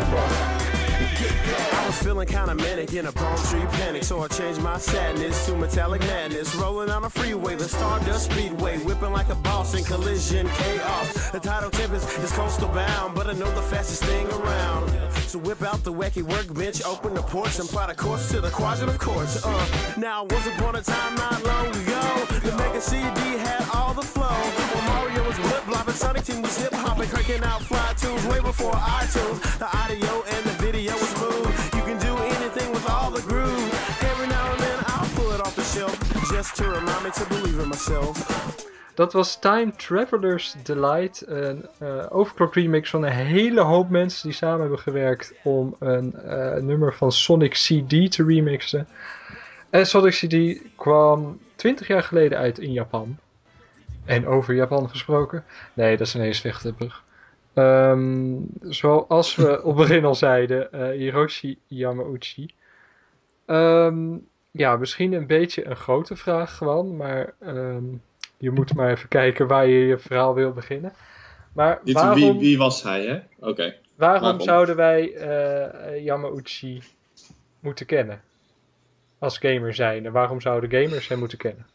S3: I was feeling kinda manic in a palm tree panic, so I changed my sadness to metallic madness. Rolling on a freeway, the Stardust Speedway, whipping like a boss in collision chaos. The tidal tempest is coastal bound, but I know the fastest thing around. So whip out the wacky workbench, open the ports, and plot a course to the quadrant of courts. Now, once upon a time not long ago, the Mega CD had all the flow. When Mario was lip-blopping, Sonic Team was hip-hopping, cranking out fly tunes way before iTunes. The audio and the video was smooth. You can do anything with all the groove. Every now and then I'll pull it off the shelf, just to remind me to believe in myself. Dat was Time Traveler's Delight, een overclock remix van een hele hoop mensen die samen hebben gewerkt om een nummer van Sonic CD te remixen. En Sonic CD kwam 20 jaar geleden uit in Japan. En over Japan gesproken. Nee, dat is een hele slechte brug. Zoals we op het begin al zeiden, Hiroshi Yamauchi. Ja, misschien een beetje een grote vraag gewoon, maar je moet maar even kijken waar je je verhaal wil beginnen. Maar waarom,
S4: wie was hij, hè? Oké.
S3: Waarom zouden wij Yamauchi moeten kennen? Als gamer zijn. En waarom zouden gamers hem moeten kennen?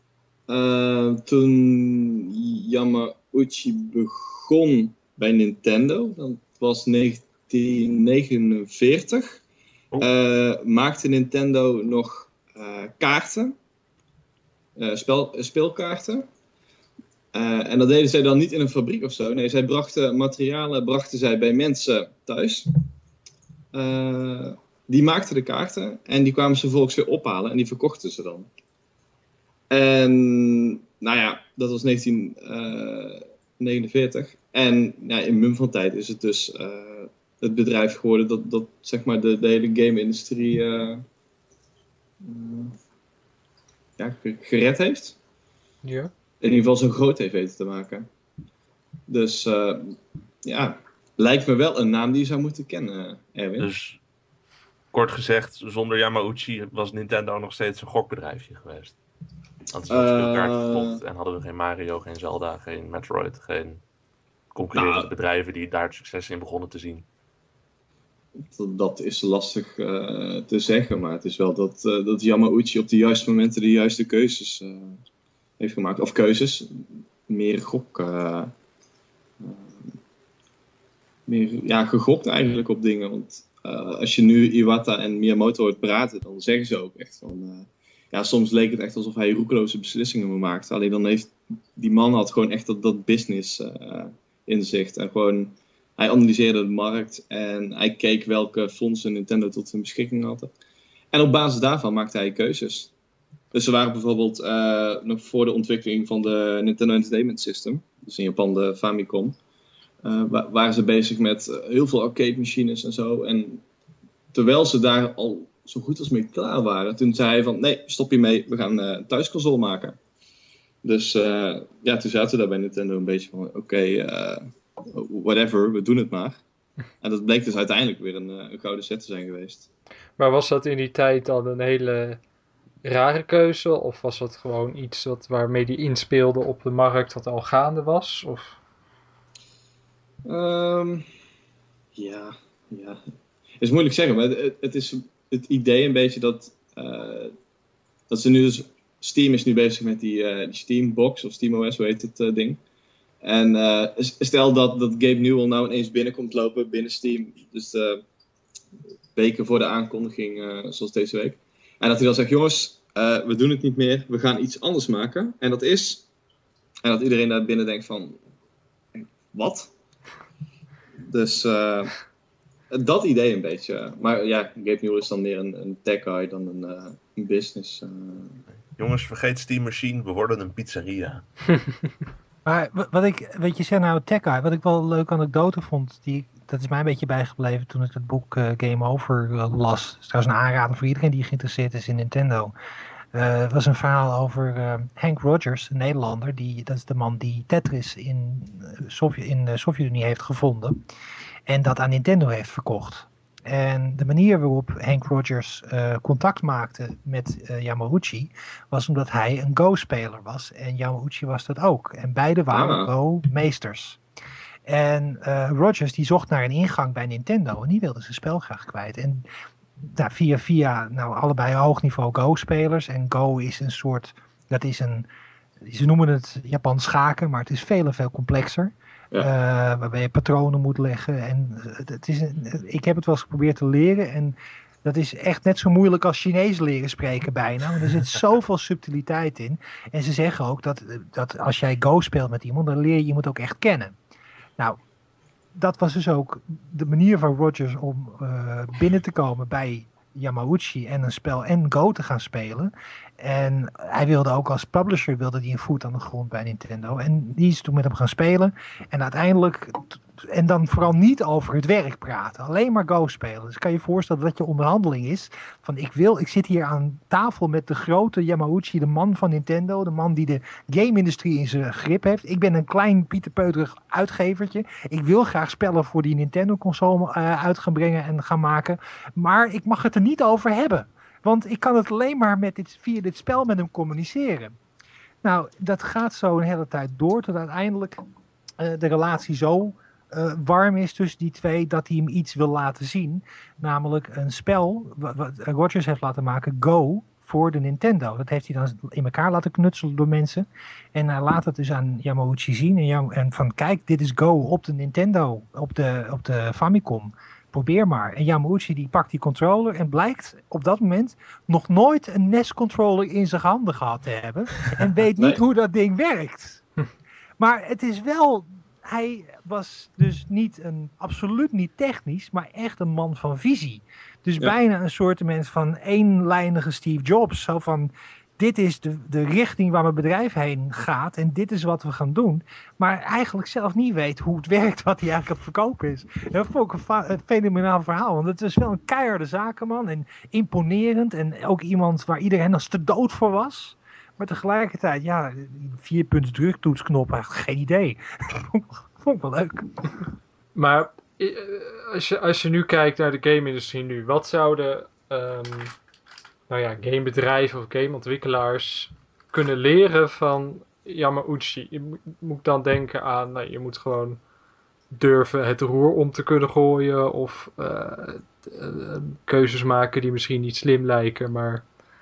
S4: Toen Yamauchi begon bij Nintendo, dat was 1949, maakte Nintendo nog kaarten, speelkaarten. En dat deden zij dan niet in een fabriek of zo. Nee, zij brachten zij bij mensen thuis. Die maakten de kaarten en die kwamen ze vervolgens weer ophalen en die verkochten ze dan. En nou ja, dat was 1949. En ja, in mum van tijd is het dus het bedrijf geworden dat zeg maar de hele game-industrie gered heeft.
S3: Ja.
S4: In ieder geval zo'n groot heeft weten te maken. Dus ja, lijkt me wel een naam die je zou moeten kennen, Erwin.
S2: Dus kort gezegd, zonder Yamauchi was Nintendo nog steeds een gokbedrijfje geweest. Hadden ze wel speelkaarten verkocht en hadden we geen Mario, geen Zelda, geen Metroid, geen concurrerende bedrijven die daar succes in begonnen te zien.
S4: Dat is lastig te zeggen, maar het is wel dat Yamauchi op de juiste momenten de juiste keuzes heeft gemaakt. Of keuzes, meer gegokt eigenlijk op dingen. Want als je nu Iwata en Miyamoto hoort praten, dan zeggen ze ook echt van... ja, soms leek het echt alsof hij roekeloze beslissingen maakte. Alleen dan heeft die man had gewoon echt dat business inzicht. En gewoon, hij analyseerde de markt en hij keek welke fondsen Nintendo tot zijn beschikking hadden. En op basis daarvan maakte hij keuzes. Dus er waren bijvoorbeeld nog voor de ontwikkeling van de Nintendo Entertainment System, dus in Japan de Famicom, waren ze bezig met heel veel arcade machines en zo. En terwijl ze daar al zo goed als mee klaar waren, toen zei hij van, nee, stop hiermee, we gaan een thuisconsole maken. Dus ja, toen zaten we daar bij Nintendo een beetje van, oké, whatever, we doen het maar. En dat bleek dus uiteindelijk weer een gouden set te zijn geweest.
S3: Maar was dat in die tijd dan een hele rare keuze? Of was dat gewoon iets waarmee die inspeelde op de markt dat al gaande was? Of?
S4: Ja. Het is moeilijk zeggen, maar het is het idee een beetje dat ze nu dus... Steam is nu bezig met die Steambox of SteamOS, hoe heet het ding. En stel dat Gabe Newell nou ineens binnenkomt lopen binnen Steam. Dus weken voor de aankondiging, zoals deze week. En dat hij dan zegt, jongens, we doen het niet meer. We gaan iets anders maken. En dat is... En dat iedereen daar binnen denkt van... Wat? Dus dat idee een beetje. Maar ja, Gabe Newell is dan meer een tech guy dan een business.
S2: Jongens, vergeet Steam Machine, we worden een pizzeria.
S1: Maar wat je zei nou, tech guy, wat ik wel een leuke anekdote vond, dat is mij een beetje bijgebleven toen ik het boek Game Over las. Het is trouwens een aanrader voor iedereen die geïnteresseerd is in Nintendo. Het was een verhaal over Hank Rogers, een Nederlander. Dat is de man die Tetris in de Sovjet-Unie heeft gevonden. En dat aan Nintendo heeft verkocht. En de manier waarop Hank Rogers contact maakte met Yamauchi was omdat hij een Go-speler was. En Yamauchi was dat ook. En beide waren Go-meesters. En Rogers die zocht naar een ingang bij Nintendo en die wilde zijn spel graag kwijt. En via allebei hoog niveau Go-spelers. En Go is een soort, ze noemen het Japans schaken, maar het is veel complexer. Ja. Waarbij je patronen moet leggen. En ik heb het wel eens geprobeerd te leren. En dat is echt net zo moeilijk als Chinees leren spreken bijna. Want er zit zoveel subtiliteit in. En ze zeggen ook dat als jij Go speelt met iemand, dan leer je iemand ook echt kennen. Nou, dat was dus ook de manier van Rogers om binnen te komen bij Yamauchi en een spel en Go te gaan spelen. En hij wilde ook als publisher die een voet aan de grond bij Nintendo. En die is toen met hem gaan spelen. En uiteindelijk, en dan vooral niet over het werk praten. Alleen maar Go spelen. Dus kan je je voorstellen dat je onderhandeling is. Van ik zit hier aan tafel met de grote Yamauchi, de man van Nintendo. De man die de game-industrie in zijn grip heeft. Ik ben een klein pieterpeuterig uitgevertje. Ik wil graag spellen voor die Nintendo-console uit gaan brengen en gaan maken. Maar ik mag het er niet over hebben. Want ik kan het alleen maar via dit spel met hem communiceren. Nou, dat gaat zo een hele tijd door. Tot uiteindelijk de relatie zo warm is tussen die twee. Dat hij hem iets wil laten zien. Namelijk een spel wat Rogers heeft laten maken. Go voor de Nintendo. Dat heeft hij dan in elkaar laten knutselen door mensen. En hij laat het dus aan Yamauchi zien. En van kijk, dit is Go op de Nintendo. Op de Famicom. Probeer maar. En Yamauchi die pakt die controller en blijkt op dat moment nog nooit een NES-controller in zijn handen gehad te hebben. En weet niet hoe dat ding werkt. Maar het is wel, hij was dus absoluut niet technisch, maar echt een man van visie. Dus bijna een soort van eenlijnige Steve Jobs. Zo van, dit is de richting waar mijn bedrijf heen gaat en dit is wat we gaan doen. Maar eigenlijk zelf niet weet hoe het werkt, wat hij eigenlijk aan het verkopen is. Dat vond ik een fenomenaal verhaal, want het is wel een keiharde zakenman en imponerend en ook iemand waar iedereen als te dood voor was. Maar tegelijkertijd, 4-punt druktoetsknop, eigenlijk geen idee. Vond ik wel leuk.
S3: Maar als je nu kijkt naar de game-industrie nu, wat zouden gamebedrijven of gameontwikkelaars kunnen leren van Yamauchi? Je moet dan denken aan, je moet gewoon durven het roer om te kunnen gooien of keuzes maken die misschien niet slim lijken, maar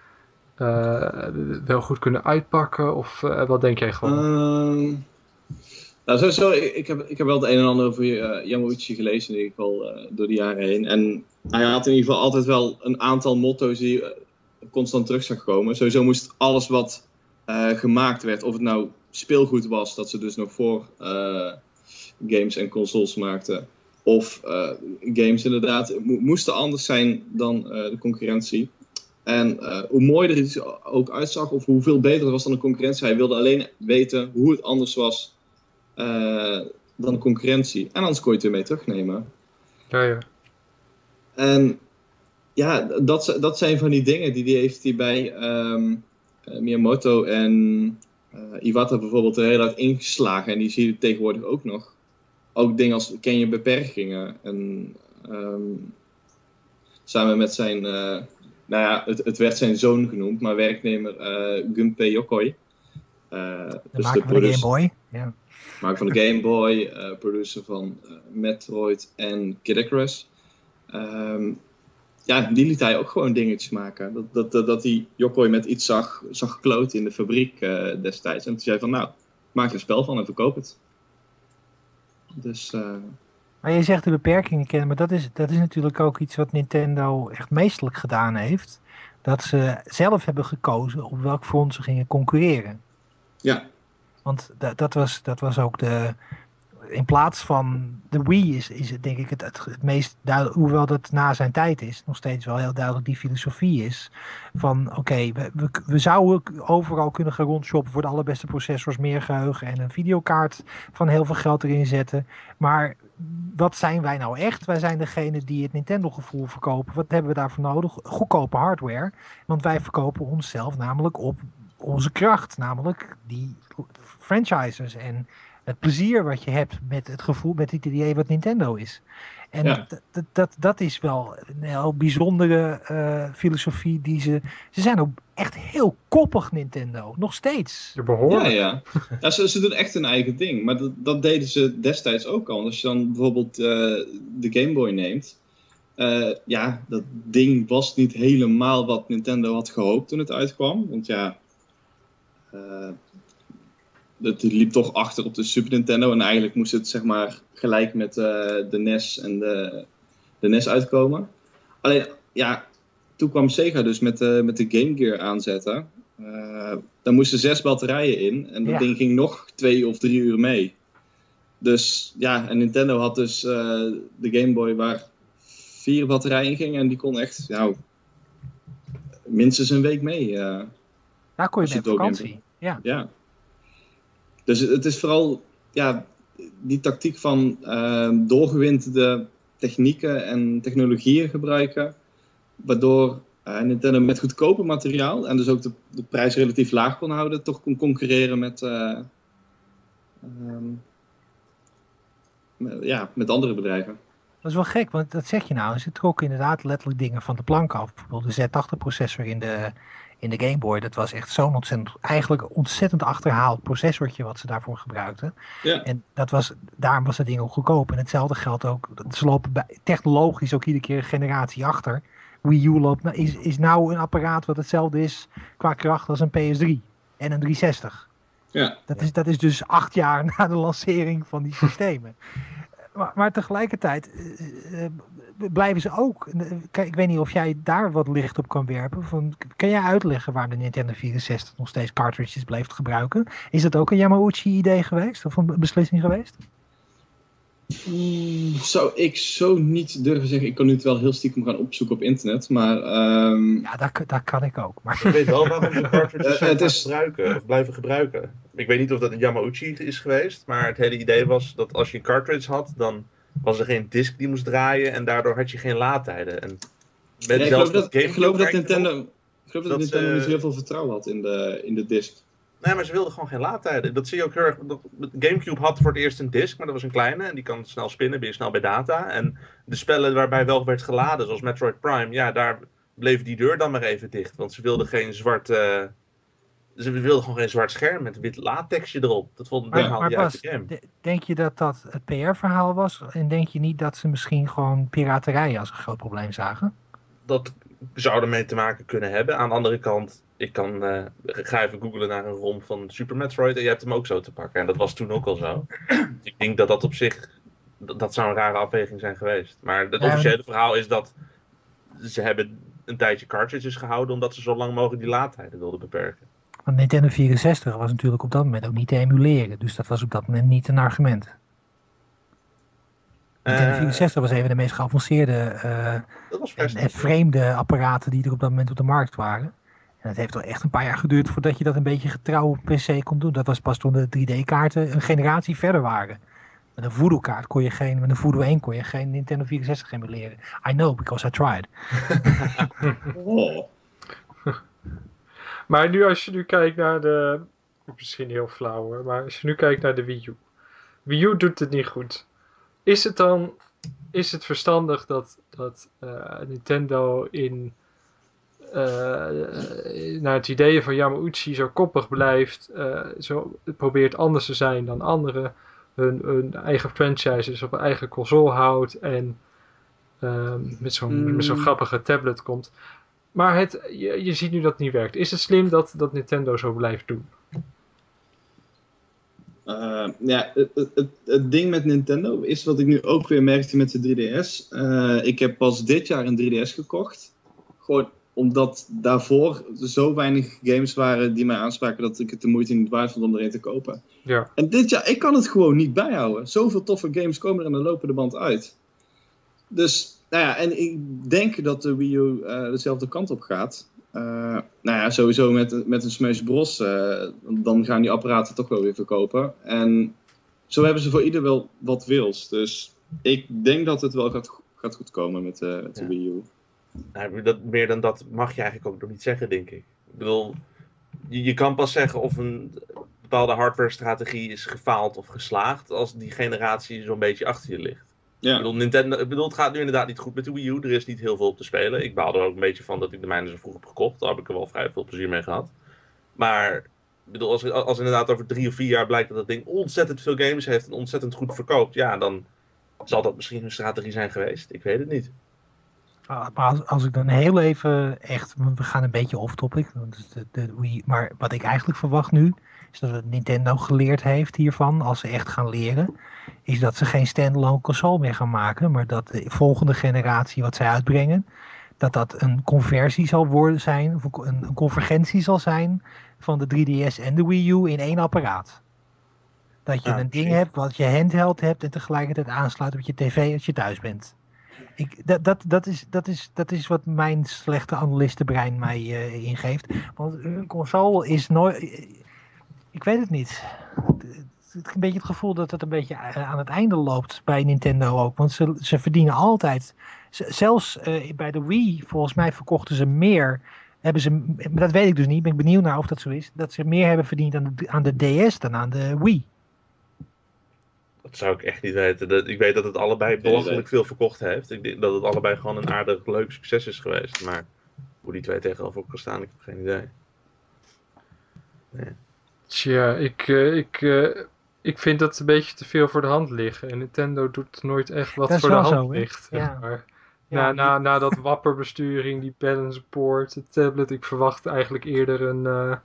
S3: wel goed kunnen uitpakken. Of wat denk jij gewoon?
S4: Nou, sowieso, ik heb wel het een en ander over Yamauchi gelezen in ieder geval door de jaren heen. En hij had in ieder geval altijd wel een aantal motto's die constant terug zag komen. Sowieso moest alles wat gemaakt werd, of het nou speelgoed was, dat ze dus nog voor games en consoles maakten, of games inderdaad, moesten anders zijn dan de concurrentie. En hoe mooier het ook uitzag, of hoeveel beter het was dan de concurrentie, hij wilde alleen weten hoe het anders was dan de concurrentie. En anders kon je het weer mee terugnemen.
S3: Ja.
S4: En ja, dat zijn van die dingen die heeft hij bij Miyamoto en Iwata bijvoorbeeld er heel hard ingeslagen. En die zie je tegenwoordig ook nog. Ook dingen als ken je beperkingen. En samen met zijn, het werd zijn zoon genoemd, maar werknemer Gunpei Yokoi.
S1: De
S4: Dus
S1: maker van de Game Boy. Ja.
S4: Maker van de Game Boy, producer van Metroid en Kid Icarus. Die liet hij ook gewoon dingetjes maken. Dat die Yokoi met iets zag gekloot in de fabriek destijds. En toen zei van, nou, maak er een spel van en verkoop het. Dus...
S1: Maar je zegt de beperkingen kennen, maar dat is natuurlijk ook iets wat Nintendo echt meestelijk gedaan heeft. Dat ze zelf hebben gekozen op welk front ze gingen concurreren.
S4: Ja.
S1: Want dat was ook in plaats van de Wii is het denk ik het meest duidelijk, hoewel dat na zijn tijd is, nog steeds wel heel duidelijk die filosofie is van oké, we zouden overal kunnen gaan rondshoppen voor de allerbeste processors, meer geheugen en een videokaart van heel veel geld erin zetten. Maar wat zijn wij nou echt? Wij zijn degene die het Nintendo gevoel verkopen. Wat hebben we daarvoor nodig? Goedkope hardware. Want wij verkopen onszelf namelijk op onze kracht, namelijk die franchises en het plezier wat je hebt met het gevoel, met het idee wat Nintendo is. En dat is wel een heel bijzondere filosofie die ze zijn ook echt heel koppig, Nintendo. Nog steeds.
S4: Ja, ze doen echt hun eigen ding. Maar dat deden ze destijds ook al. Als je dan bijvoorbeeld de Game Boy neemt. Dat ding was niet helemaal wat Nintendo had gehoopt toen het uitkwam. Want het liep toch achter op de Super Nintendo. En eigenlijk moest het zeg maar gelijk met de NES en de NES uitkomen. Alleen, toen kwam Sega dus met de Game Gear aanzetten. Daar moesten 6 batterijen in. En dat ding ging nog 2 of 3 uur mee. Dus en Nintendo had dus de Game Boy waar 4 batterijen in gingen. En die kon echt minstens een week mee.
S1: Daar kon je op vakantie.
S4: Ja. Dus het is vooral die tactiek van doorgewinterde technieken en technologieën gebruiken. Waardoor Nintendo met goedkoper materiaal en dus ook de prijs relatief laag kon houden, toch kon concurreren met andere bedrijven.
S1: Dat is wel gek, want dat zeg je nou. Ze trokken inderdaad letterlijk dingen van de plank af. Bijvoorbeeld de Z80 processor in de Game Boy. Dat was echt zo'n ontzettend achterhaald processortje wat ze daarvoor gebruikten.
S4: Ja.
S1: En daarom was dat ding ook goedkoop. En hetzelfde geldt ook. Ze lopen technologisch ook iedere keer een generatie achter. Wii U is nou een apparaat wat hetzelfde is qua kracht als een PS3 en een 360.
S4: Ja.
S1: Dat is dus 8 jaar na de lancering van die systemen. Maar tegelijkertijd blijven ze ook... Ik weet niet of jij daar wat licht op kan werpen. Kan jij uitleggen waar de Nintendo 64 nog steeds cartridges bleef gebruiken? Is dat ook een Yamauchi-idee geweest? Of een beslissing geweest?
S4: Zou ik zo niet durven zeggen. Ik kan nu het wel heel stiekem gaan opzoeken op internet. Maar,
S1: dat kan ik ook. Maar...
S2: Ik weet wel waarom ze cartridges blijven gebruiken. Ik weet niet of dat een Yamauchi is geweest. Maar het hele idee was dat als je een cartridge had, dan was er geen disk die moest draaien. En daardoor had je geen laadtijden. En
S4: ik geloof dat Nintendo niet heel veel vertrouwen had in de disk.
S2: Nee, maar ze wilden gewoon geen laadtijden. Dat zie je ook heel erg. Gamecube had voor het eerst een disk, maar dat was een kleine. En die kan snel spinnen, ben je snel bij data. En de spellen waarbij wel werd geladen, zoals Metroid Prime, daar bleef die deur dan maar even dicht. Want ze wilden geen zwart... Ze wilden gewoon geen zwart scherm met een wit laadtekstje erop. Dat vonden die haalde uit de game.
S1: Denk je dat dat het PR-verhaal was? En denk je niet dat ze misschien gewoon piraterij als een groot probleem zagen?
S2: Dat zou ermee te maken kunnen hebben. Aan de andere kant, ga even googlen naar een ROM van Super Metroid en je hebt hem ook zo te pakken. En dat was toen ook al zo. Ik denk dat op zich, dat zou een rare afweging zijn geweest. Maar het officiële verhaal is dat ze hebben een tijdje cartridges gehouden omdat ze zo lang mogelijk die laadtijden wilden beperken.
S1: Want Nintendo 64 was natuurlijk op dat moment ook niet te emuleren. Dus dat was op dat moment niet een argument. Nintendo 64 was een van de meest geavanceerde
S2: Dat was
S1: en vreemde apparaten die er op dat moment op de markt waren. En het heeft wel echt een paar jaar geduurd voordat je dat een beetje getrouw op PC kon doen. Dat was pas toen de 3D-kaarten een generatie verder waren. Met een Voodoo-kaart kon je geen, met een Voodoo 1 kon je geen Nintendo 64 emuleren. I know, because I tried.
S4: Oh.
S3: Maar nu als je nu kijkt naar de... Misschien heel flauw hoor, maar als je nu kijkt naar de Wii U. Wii U doet het niet goed. Is het verstandig dat Nintendo naar het idee van Yamauchi zo koppig blijft, zo probeert anders te zijn dan anderen, hun eigen franchises op een eigen console houdt en met zo'n grappige tablet komt. Maar je ziet nu dat het niet werkt. Is het slim dat Nintendo zo blijft doen?
S4: Het ding met Nintendo is wat ik nu ook weer merkte met de 3DS. Ik heb pas dit jaar een 3DS gekocht. Gewoon omdat daarvoor zo weinig games waren die mij aanspraken dat ik het de moeite niet waard vond om erin te kopen.
S3: Ja.
S4: En dit jaar, ik kan het gewoon niet bijhouden. Zoveel toffe games komen er aan de lopende band uit. Dus, nou ja, en ik denk dat de Wii U dezelfde kant op gaat. Sowieso met een Smash Bros. Dan gaan die apparaten toch wel weer verkopen. En zo hebben ze voor ieder wel wat wils. Dus ik denk dat het wel gaat goed komen met de Wii U.
S2: Nou, meer dan dat mag je eigenlijk ook nog niet zeggen, denk ik. Ik bedoel, je kan pas zeggen of een bepaalde hardware-strategie is gefaald of geslaagd als die generatie zo'n beetje achter je ligt.
S4: Ja.
S2: Ik bedoel, het gaat nu inderdaad niet goed met de Wii U. Er is niet heel veel op te spelen. Ik baal er ook een beetje van dat ik de mijne zo vroeg heb gekocht. Daar heb ik er wel vrij veel plezier mee gehad. Maar ik bedoel, als inderdaad over 3 of 4 jaar blijkt dat dat ding ontzettend veel games heeft en ontzettend goed verkoopt, ja, dan zal dat misschien een strategie zijn geweest. Ik weet het niet.
S1: Maar als ik dan heel even echt, we gaan een beetje off-topic, maar wat ik eigenlijk verwacht nu, is dat Nintendo geleerd heeft hiervan, als ze echt gaan leren, is dat ze geen standalone console meer gaan maken, maar dat de volgende generatie wat zij uitbrengen, dat een conversie zal zijn, of een convergentie zal zijn van de 3DS en de Wii U in één apparaat. Dat je een ding hebt wat je handheld hebt en tegelijkertijd aansluit op je tv als je thuis bent. Dat is wat mijn slechte analistenbrein mij ingeeft. Want een console is nooit... Ik weet het niet. Ik heb een beetje het gevoel dat het een beetje aan het einde loopt bij Nintendo ook. Want ze verdienen altijd... Zelfs bij de Wii, volgens mij verkochten ze meer... dat weet ik dus niet, ben ik benieuwd naar of dat zo is. Dat ze meer hebben verdiend aan de DS dan aan de Wii.
S2: Dat zou ik echt niet weten. Ik weet dat het allebei belachelijk veel verkocht heeft. Ik denk dat het allebei gewoon een aardig leuk succes is geweest. Maar hoe die twee tegenover elkaar staan, ik heb geen idee. Nee.
S3: Tja, ik vind dat een beetje te veel voor de hand liggen. En Nintendo doet nooit echt wat voor de hand ligt.
S1: Ja.
S3: Maar na dat wapperbesturing, die balance board, de tablet, ik verwacht eigenlijk eerder een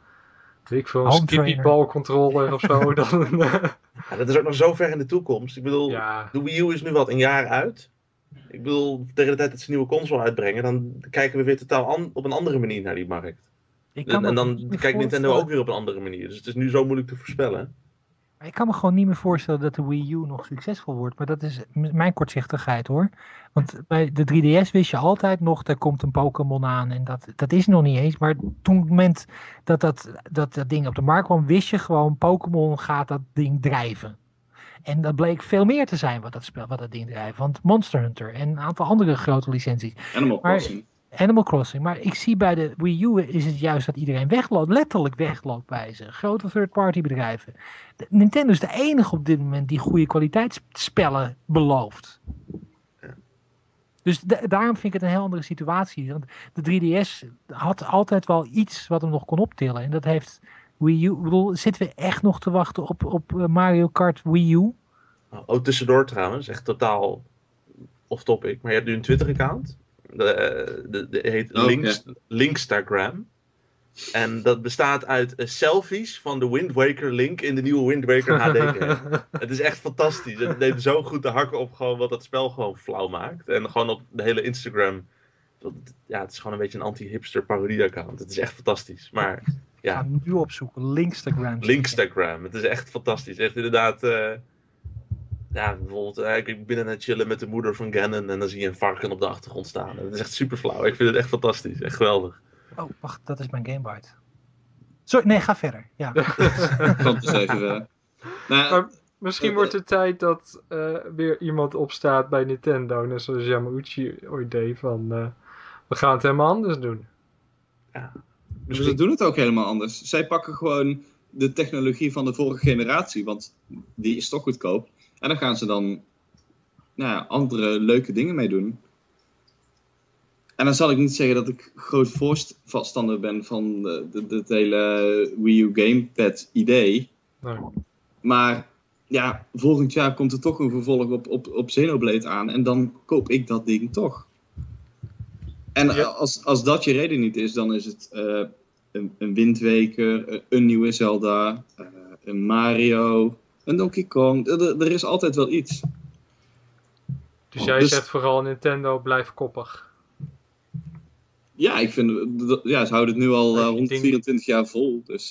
S3: skippybalcontroller of zo.
S2: Ja, dat is ook nog zo ver in de toekomst. Ik bedoel, de Wii U is nu een jaar uit. Ik bedoel, tegen de tijd dat ze een nieuwe console uitbrengen, dan kijken we weer totaal op een andere manier naar die markt. En dan kijkt Nintendo ook weer op een andere manier. Dus het is nu zo moeilijk te voorspellen.
S1: Ik kan me gewoon niet meer voorstellen dat de Wii U nog succesvol wordt. Maar dat is mijn kortzichtigheid hoor. Want bij de 3DS wist je altijd nog, er komt een Pokémon aan. En dat is nog niet eens. Maar toen het moment dat ding op de markt kwam, wist je gewoon, Pokémon gaat dat ding drijven. En dat bleek veel meer te zijn wat dat ding drijft. Want Monster Hunter en een aantal andere grote licenties. Animal Crossing. Maar ik zie bij de Wii U is het juist dat iedereen wegloopt. Letterlijk wegloopt bij ze. Grote third-party bedrijven. Nintendo is de enige op dit moment die goede kwaliteitsspellen belooft.
S2: Ja.
S1: Dus daarom vind ik het een heel andere situatie. Want de 3DS had altijd wel iets wat hem nog kon optillen. En dat heeft Wii U... Ik bedoel, zitten we echt nog te wachten op Mario Kart Wii U?
S2: Oh, tussendoor trouwens. Echt totaal off-topic. Maar je hebt nu een Twitter-account. De heet Linkstagram. En dat bestaat uit selfies van de Wind Waker Link in de nieuwe Wind Waker HD game. Het is echt fantastisch. Het neemt zo goed de hakken op gewoon wat dat spel gewoon flauw maakt. En gewoon op de hele Instagram Ja, het is gewoon een beetje een anti-hipster parodie-account. Het is echt fantastisch. Maar
S1: Ik ga
S2: ja,
S1: hem nu opzoeken. Linkstagram.
S2: Linkstagram. Het is echt fantastisch. Echt inderdaad... ja, bijvoorbeeld, ik ben net chillen met de moeder van Ganon en dan zie je een varken op de achtergrond staan. Dat is echt super flauw. Ik vind het echt fantastisch. Echt geweldig.
S1: Oh, wacht, dat is mijn Gamebyte. Sorry, nee, ga verder. Ja.
S4: Kan dus even... nou,
S3: Maar misschien wordt het tijd dat weer iemand opstaat bij Nintendo. Net zoals Yamauchi ooit deed van... we gaan het helemaal anders doen.
S2: Ja.
S4: dus ze doen het ook helemaal anders. Zij pakken gewoon de technologie van de vorige generatie, want die is toch goedkoop. En dan gaan ze dan andere leuke dingen mee doen. En dan zal ik niet zeggen dat ik groot voorstander ben van het hele Wii U Gamepad idee.
S3: Nee.
S4: Maar ja, volgend jaar komt er toch een vervolg op Xenoblade aan. En dan koop ik dat ding toch. En
S3: Ja.
S4: als dat je reden niet is, dan is het een Wind Waker, een nieuwe Zelda, een Mario, een Donkey Kong. Er is altijd wel iets.
S3: Dus jij
S4: Dus-
S3: zegt vooral Nintendo blijft koppig.
S4: Ja, ik vind... Ja, ze houden het nu al
S3: Als je
S4: 124 jaar vol. Dus...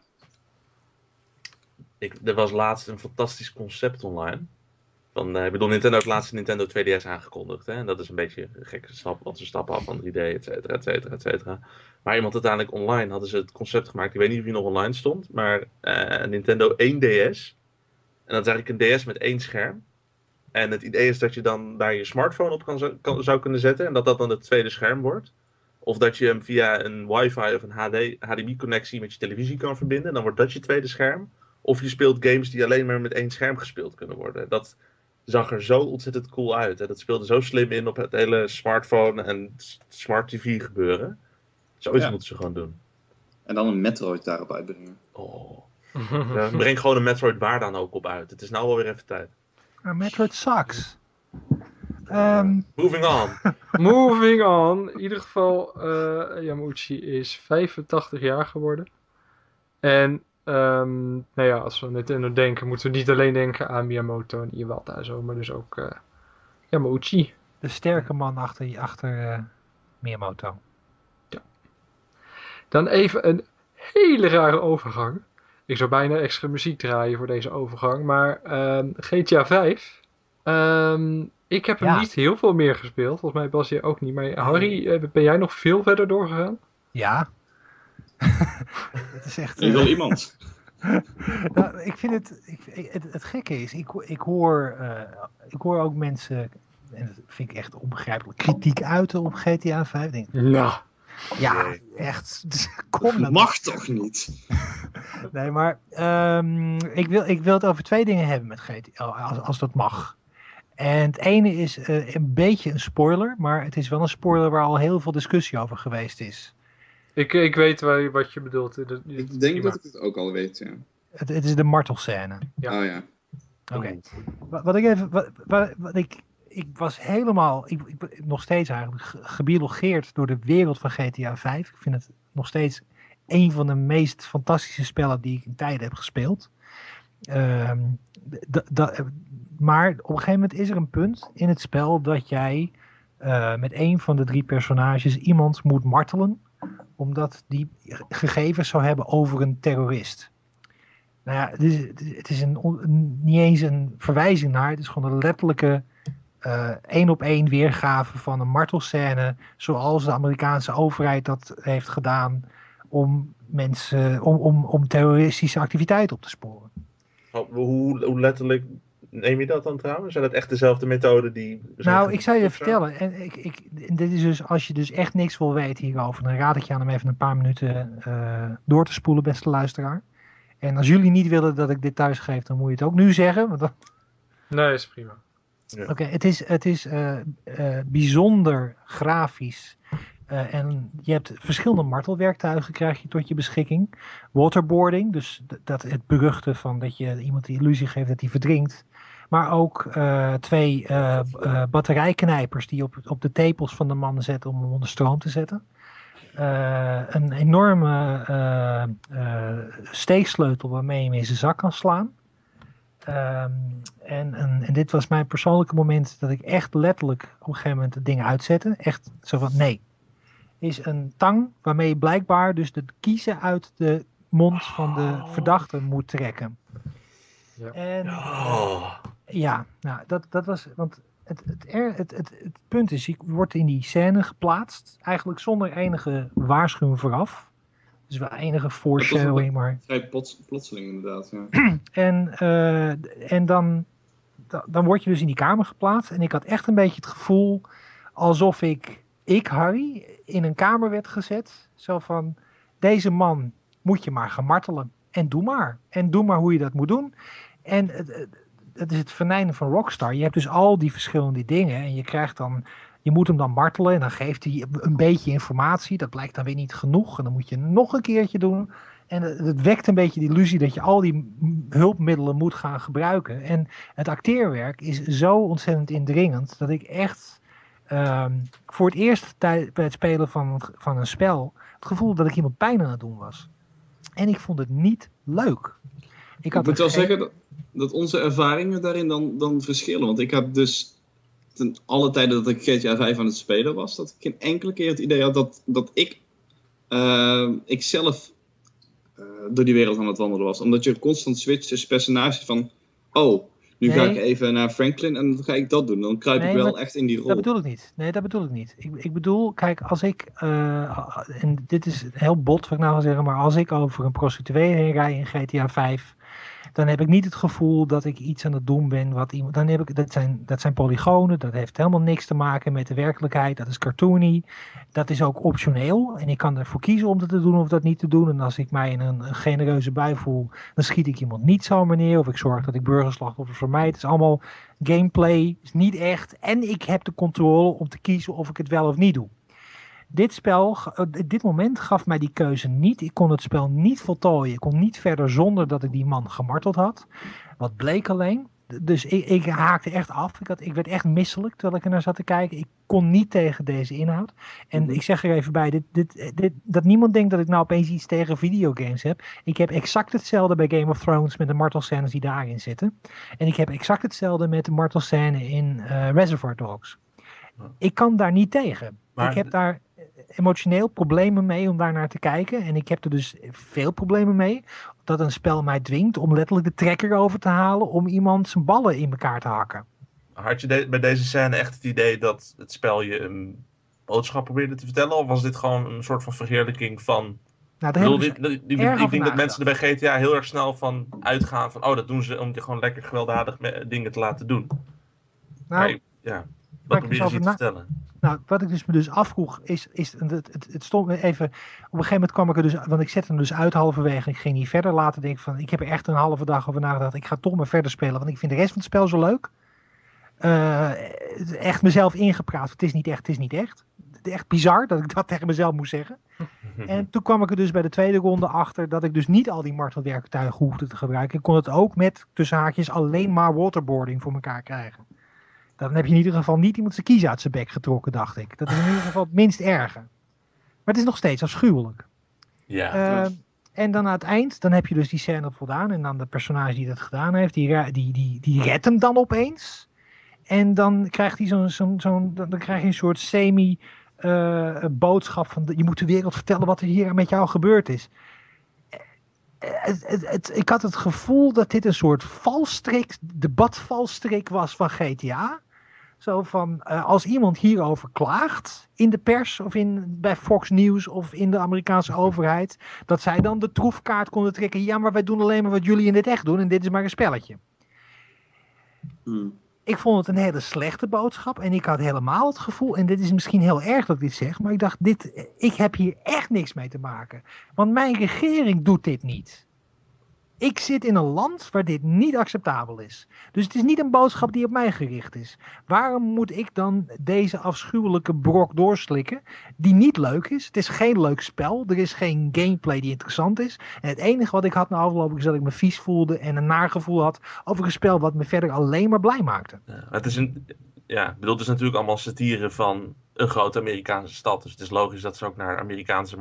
S2: Er was laatst een fantastisch concept online. Ik bedoel, Nintendo heeft laatst Nintendo 2DS aangekondigd. Hè? En dat is een beetje een gekke stap, want ze stappen af van 3D, et cetera, et cetera, et cetera. Maar iemand uiteindelijk online hadden ze het concept gemaakt. Ik weet niet of hij nog online stond, maar Nintendo 1DS. En dat is eigenlijk een DS met 1 scherm. En het idee is dat je dan daar je smartphone op zou kunnen zetten en dat dan het tweede scherm wordt. Of dat je hem via een wifi of een HDMI-connectie met je televisie kan verbinden. Dan wordt dat je tweede scherm. Of je speelt games die alleen maar met 1 scherm gespeeld kunnen worden. Dat zag er zo ontzettend cool uit. Hè? Dat speelde zo slim in op het hele smartphone en smart TV gebeuren. Zoiets moeten ze gewoon doen.
S4: En dan een Metroid daarop uitbrengen.
S2: Oh. Ja, breng gewoon een Metroid waar dan ook op uit. Het is nou alweer even tijd.
S1: Maar Metroid sucks.
S2: Moving on.
S3: Moving on. In ieder geval, Yamauchi is 85 jaar geworden. En nou ja, als we Nintendo denken, moeten we niet alleen denken aan Miyamoto en Iwata en zo, maar dus ook Yamauchi.
S1: De sterke man achter Miyamoto.
S3: Dan even een hele rare overgang. Ik zou bijna extra muziek draaien voor deze overgang, maar GTA 5. Ik heb hem niet heel veel meer gespeeld. Volgens mij Bas jij ook niet. Maar Harry, ben jij nog veel verder doorgegaan?
S1: Ja. Het is echt...
S4: Ik wil iemand.
S1: Nou, ik vind het gekke is, ik hoor ook mensen, en dat vind ik echt onbegrijpelijk, kritiek uiten op GTA 5. Denk,
S3: Nou.
S1: ja, echt. Kom dan.
S4: Mag toch niet?
S1: Nee, maar ik wil het over 2 dingen hebben met GTA, als dat mag. En het ene is een beetje een spoiler, maar het is wel een spoiler waar al heel veel discussie over geweest is.
S3: Ik weet wat je bedoelt.
S4: Ik denk dat ik het ook al weet, ja.
S1: Het is de martelscène.
S3: Ja.
S4: Oh ja.
S1: Oké. Wat ik even... Wat ik was helemaal... Ik nog steeds eigenlijk gebiologeerd door de wereld van GTA 5. Ik vind het nog steeds een van de meest fantastische spellen die ik in tijden heb gespeeld. Maar op een gegeven moment is er een punt in het spel dat jij met een van de 3 personages iemand moet martelen, omdat die gegevens zou hebben over een terrorist. Nou ja, het is niet eens een verwijzing naar, het is gewoon een letterlijke 1-op-1 weergave van een martelscène, zoals de Amerikaanse overheid dat heeft gedaan om mensen, om terroristische activiteit op te sporen.
S2: Hoe letterlijk neem je dat dan trouwens? Zijn dat echt dezelfde methoden die...
S1: Nou, ik zou je vertellen. En dit is dus, als je dus echt niks wil weten hierover, dan raad ik je aan om even een paar minuten door te spoelen, beste luisteraar. En als jullie niet willen dat ik dit thuis geef, dan moet je het ook nu zeggen. Want dan...
S3: Nee, is prima.
S2: Ja.
S1: Oké, het is bijzonder grafisch. En je hebt verschillende martelwerktuigen krijg je tot je beschikking. Waterboarding, dus dat het beruchte van dat je iemand de illusie geeft dat hij verdrinkt. Maar ook 2 batterijknijpers die op de tepels van de man zetten om hem onder stroom te zetten. Een enorme steeksleutel waarmee je hem in zijn zak kan slaan. En dit was mijn persoonlijke moment dat ik echt letterlijk op een gegeven moment het ding uitzette. Echt zo van, nee. Is een tang waarmee je blijkbaar dus de kiezen uit de mond van de verdachte moet trekken.
S3: Ja.
S1: En ja, nou, dat was, want het punt is, je wordt in die scène geplaatst, eigenlijk zonder enige waarschuwing vooraf. Dus wel enige foreshadowing, maar...
S4: Vrij plotseling inderdaad, ja.
S1: En dan word je dus in die kamer geplaatst. En ik had echt een beetje het gevoel alsof ik Harry, in een kamer werd gezet. Zo van, deze man moet je maar gaan martelen. En doe maar. En doe maar hoe je dat moet doen. En het is het venijnen van Rockstar. Je hebt dus al die verschillende dingen. En je moet hem dan martelen. En dan geeft hij een beetje informatie. Dat blijkt dan weer niet genoeg. En dan moet je nog een keertje doen. En het wekt een beetje de illusie dat je al die hulpmiddelen moet gaan gebruiken. En het acteerwerk is zo ontzettend indringend. Dat ik echt voor het eerst bij het spelen van een spel het gevoel dat ik iemand pijn aan het doen was. En ik vond het niet leuk.
S4: Ik moet wel zeggen dat onze ervaringen daarin dan verschillen. Want ik had dus ten alle tijden dat ik GTA 5 aan het spelen was, dat ik geen enkele keer het idee had dat ik zelf door die wereld aan het wandelen was. Omdat je constant switcht tussen personages van, nu ga ik even naar Franklin en dan ga ik dat doen. Dan kruip ik wel echt in die rol.
S1: Dat bedoel ik niet. Nee, dat bedoel ik niet. Ik bedoel, kijk, als ik, en dit is heel bot wat ik nou ga zeggen, maar als ik over een prostituee heen rij in GTA 5, dan heb ik niet het gevoel dat ik iets aan het doen ben wat iemand. Dan heb ik, dat zijn polygonen, dat heeft helemaal niks te maken met de werkelijkheid. Dat is cartoony. Dat is ook optioneel. En ik kan ervoor kiezen om dat te doen of dat niet te doen. En als ik mij in een genereuze bui voel, dan schiet ik iemand niet zomaar neer. Of ik zorg dat ik burgerslachtoffers vermijd. Het is allemaal gameplay, is niet echt. En ik heb de controle om te kiezen of ik het wel of niet doe. Dit moment gaf mij die keuze niet. Ik kon het spel niet voltooien. Ik kon niet verder zonder dat ik die man gemarteld had. Wat bleek alleen. Dus ik haakte echt af. Ik werd echt misselijk terwijl ik er naar zat te kijken. Ik kon niet tegen deze inhoud. En ik zeg er even bij, dat niemand denkt dat ik nou opeens iets tegen videogames heb. Ik heb exact hetzelfde bij Game of Thrones met de martelscènes die daarin zitten. En ik heb exact hetzelfde met de martelscène in Reservoir Dogs. Ik kan daar niet tegen. Maar ik heb daar emotioneel problemen mee om daar naar te kijken. En ik heb er dus veel problemen mee dat een spel mij dwingt om letterlijk de trekker over te halen om iemand zijn ballen in elkaar te hakken.
S2: Had je bij deze scène echt het idee dat het spel je een boodschap probeerde te vertellen? Of was dit gewoon een soort van verheerlijking van... ik denk dat mensen er bij GTA heel erg snel van uitgaan van, dat doen ze om je gewoon lekker gewelddadig dingen te laten doen.
S1: Nou,
S2: wat probeer je te vertellen?
S1: Nou, wat ik me dus afvroeg is het stond me even, op een gegeven moment kwam ik er dus, want ik zette hem dus uit halverwege en ik ging niet verder. Later denk ik van, ik heb er echt een halve dag over nagedacht, ik ga toch maar verder spelen, want ik vind de rest van het spel zo leuk. Echt mezelf ingepraat, het is niet echt, het is niet echt. Echt bizar dat ik dat tegen mezelf moest zeggen. En toen kwam ik er dus bij de tweede ronde achter dat ik dus niet al die martelwerktuigen hoefde te gebruiken. Ik kon het ook met, tussen haakjes, alleen maar waterboarding voor elkaar krijgen. Dan heb je in ieder geval niet iemand zijn kies uit zijn bek getrokken, dacht ik. Dat is in ieder geval het minst erge. Maar het is nog steeds afschuwelijk.
S2: Ja.
S1: En dan aan het eind, dan heb je dus die scène voldaan. En dan de personage die dat gedaan heeft, die redt hem dan opeens. En dan krijgt hij dan krijg je een soort semi-boodschap van, je moet de wereld vertellen wat er hier met jou gebeurd is. Ik had het gevoel dat dit een soort debatvalstrik was van GTA. Zo van, als iemand hierover klaagt in de pers of bij Fox News of in de Amerikaanse overheid, dat zij dan de troefkaart konden trekken. Ja, maar wij doen alleen maar wat jullie in het echt doen en dit is maar een spelletje. Ik vond het een hele slechte boodschap en ik had helemaal het gevoel, en dit is misschien heel erg dat ik dit zeg, maar ik dacht, ik heb hier echt niks mee te maken. Want mijn regering doet dit niet. Ik zit in een land waar dit niet acceptabel is. Dus het is niet een boodschap die op mij gericht is. Waarom moet ik dan deze afschuwelijke brok doorslikken die niet leuk is? Het is geen leuk spel. Er is geen gameplay die interessant is. En het enige wat ik had na afloop is dat ik me vies voelde en een nagevoel had over een spel wat me verder alleen maar blij maakte.
S2: Het is het is natuurlijk allemaal satire van een grote Amerikaanse stad. Dus het is logisch dat ze ook naar Amerikaanse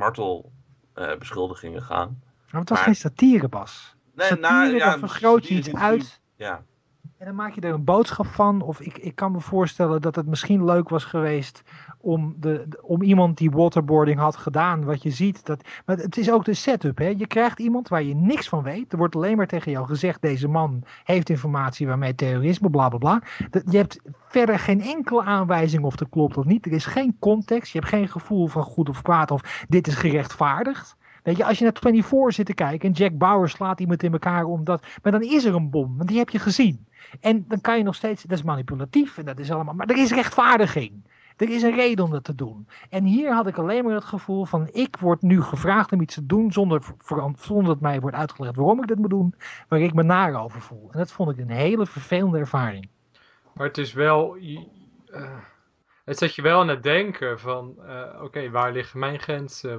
S2: martelbeschuldigingen gaan.
S1: Maar het was geen satire, Bas.
S2: Nee,
S1: satire, dan vergroot je iets uit.
S2: Ja.
S1: En dan maak je er een boodschap van. Of ik kan me voorstellen dat het misschien leuk was geweest om iemand die waterboarding had gedaan. Wat je ziet. Maar het is ook de setup. Hè? Je krijgt iemand waar je niks van weet. Er wordt alleen maar tegen jou gezegd. Deze man heeft informatie waarmee terrorisme bla bla bla. Je hebt verder geen enkele aanwijzing of dat klopt of niet. Er is geen context. Je hebt geen gevoel van goed of kwaad. Of dit is gerechtvaardigd. Weet je, als je naar 24 zit te kijken en Jack Bauer slaat iemand in elkaar maar dan is er een bom, want die heb je gezien. En dan kan je nog steeds, dat is manipulatief en dat is allemaal, maar er is rechtvaardiging. Er is een reden om dat te doen. En hier had ik alleen maar het gevoel van, ik word nu gevraagd om iets te doen zonder dat mij wordt uitgelegd waarom ik dit moet doen, waar ik me naar over voel. En dat vond ik een hele vervelende ervaring.
S3: Maar het is wel, het zet je wel aan het denken van, oké, waar liggen mijn grenzen,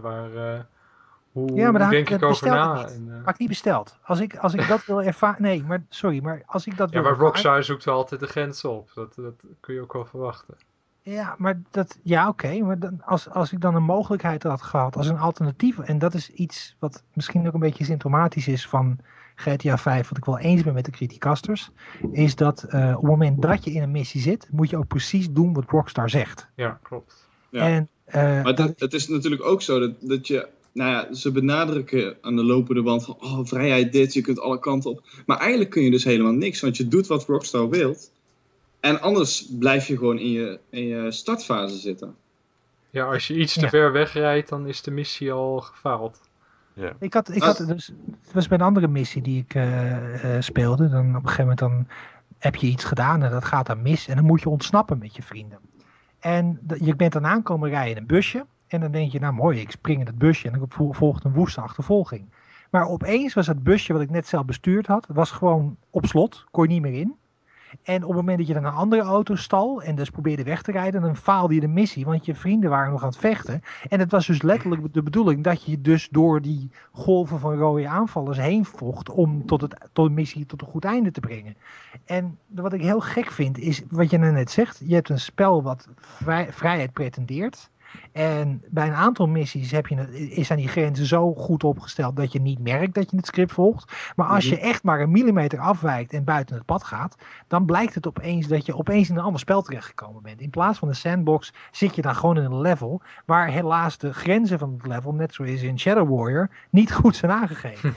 S3: hoe denk ik over na?
S1: Maar ik niet besteld. Als ik dat wil ervaren... Nee, maar sorry, maar als ik dat wil
S3: ervaren... Ja, maar Rockstar zoekt wel altijd de grenzen op. Dat kun je ook wel verwachten.
S1: Ja, maar oké. Maar als ik dan een mogelijkheid had gehad als een alternatief... En dat is iets wat misschien ook een beetje symptomatisch is van GTA 5... Wat ik wel eens ben met de criticasters... Is dat op het moment dat je in een missie zit... Moet je ook precies doen wat Rockstar zegt.
S3: Ja, klopt.
S4: Ja.
S1: En,
S4: maar het is natuurlijk ook zo dat je... Nou ja, ze benadrukken aan de lopende band van... vrijheid dit, je kunt alle kanten op. Maar eigenlijk kun je dus helemaal niks. Want je doet wat Rockstar wilt. En anders blijf je gewoon in je startfase zitten.
S3: Ja, als je iets te ver wegrijdt, dan is de missie al gefaald.
S2: Ja.
S1: Ik had dus... Het was bij een andere missie die ik speelde. Dan op een gegeven moment dan heb je iets gedaan en dat gaat dan mis. En dan moet je ontsnappen met je vrienden. En je bent dan aankomen rijden in een busje. En dan denk je, nou mooi, ik spring in het busje en dan volgt een woeste achtervolging. Maar opeens was het busje wat ik net zelf bestuurd had, was gewoon op slot, kon je niet meer in. En op het moment dat je dan een andere auto stal en dus probeerde weg te rijden, dan faalde je de missie, want je vrienden waren nog aan het vechten. En het was dus letterlijk de bedoeling dat je dus door die golven van rode aanvallers heen vocht om tot de missie tot een goed einde te brengen. En wat ik heel gek vind is, wat je net zegt, je hebt een spel wat vrijheid pretendeert. En bij een aantal missies zijn die grenzen zo goed opgesteld dat je niet merkt dat je het script volgt. Maar als je echt maar een millimeter afwijkt en buiten het pad gaat, dan blijkt het opeens dat je opeens in een ander spel terechtgekomen bent. In plaats van een sandbox zit je dan gewoon in een level waar helaas de grenzen van het level, net zoals in Shadow Warrior, niet goed zijn aangegeven.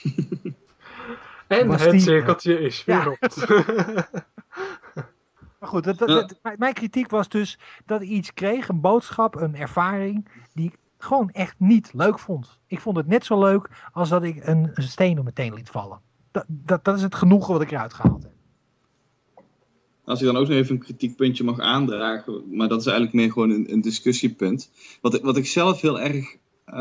S3: En het cirkeltje is weer op.
S1: Maar goed, mijn kritiek was dus dat ik iets kreeg, een boodschap, een ervaring, die ik gewoon echt niet leuk vond. Ik vond het net zo leuk als dat ik een steen op mijn teen liet vallen. Dat is het genoegen wat ik eruit gehaald heb.
S4: Als ik dan ook nog even een kritiekpuntje mag aandragen, maar dat is eigenlijk meer gewoon een discussiepunt. Wat ik zelf heel erg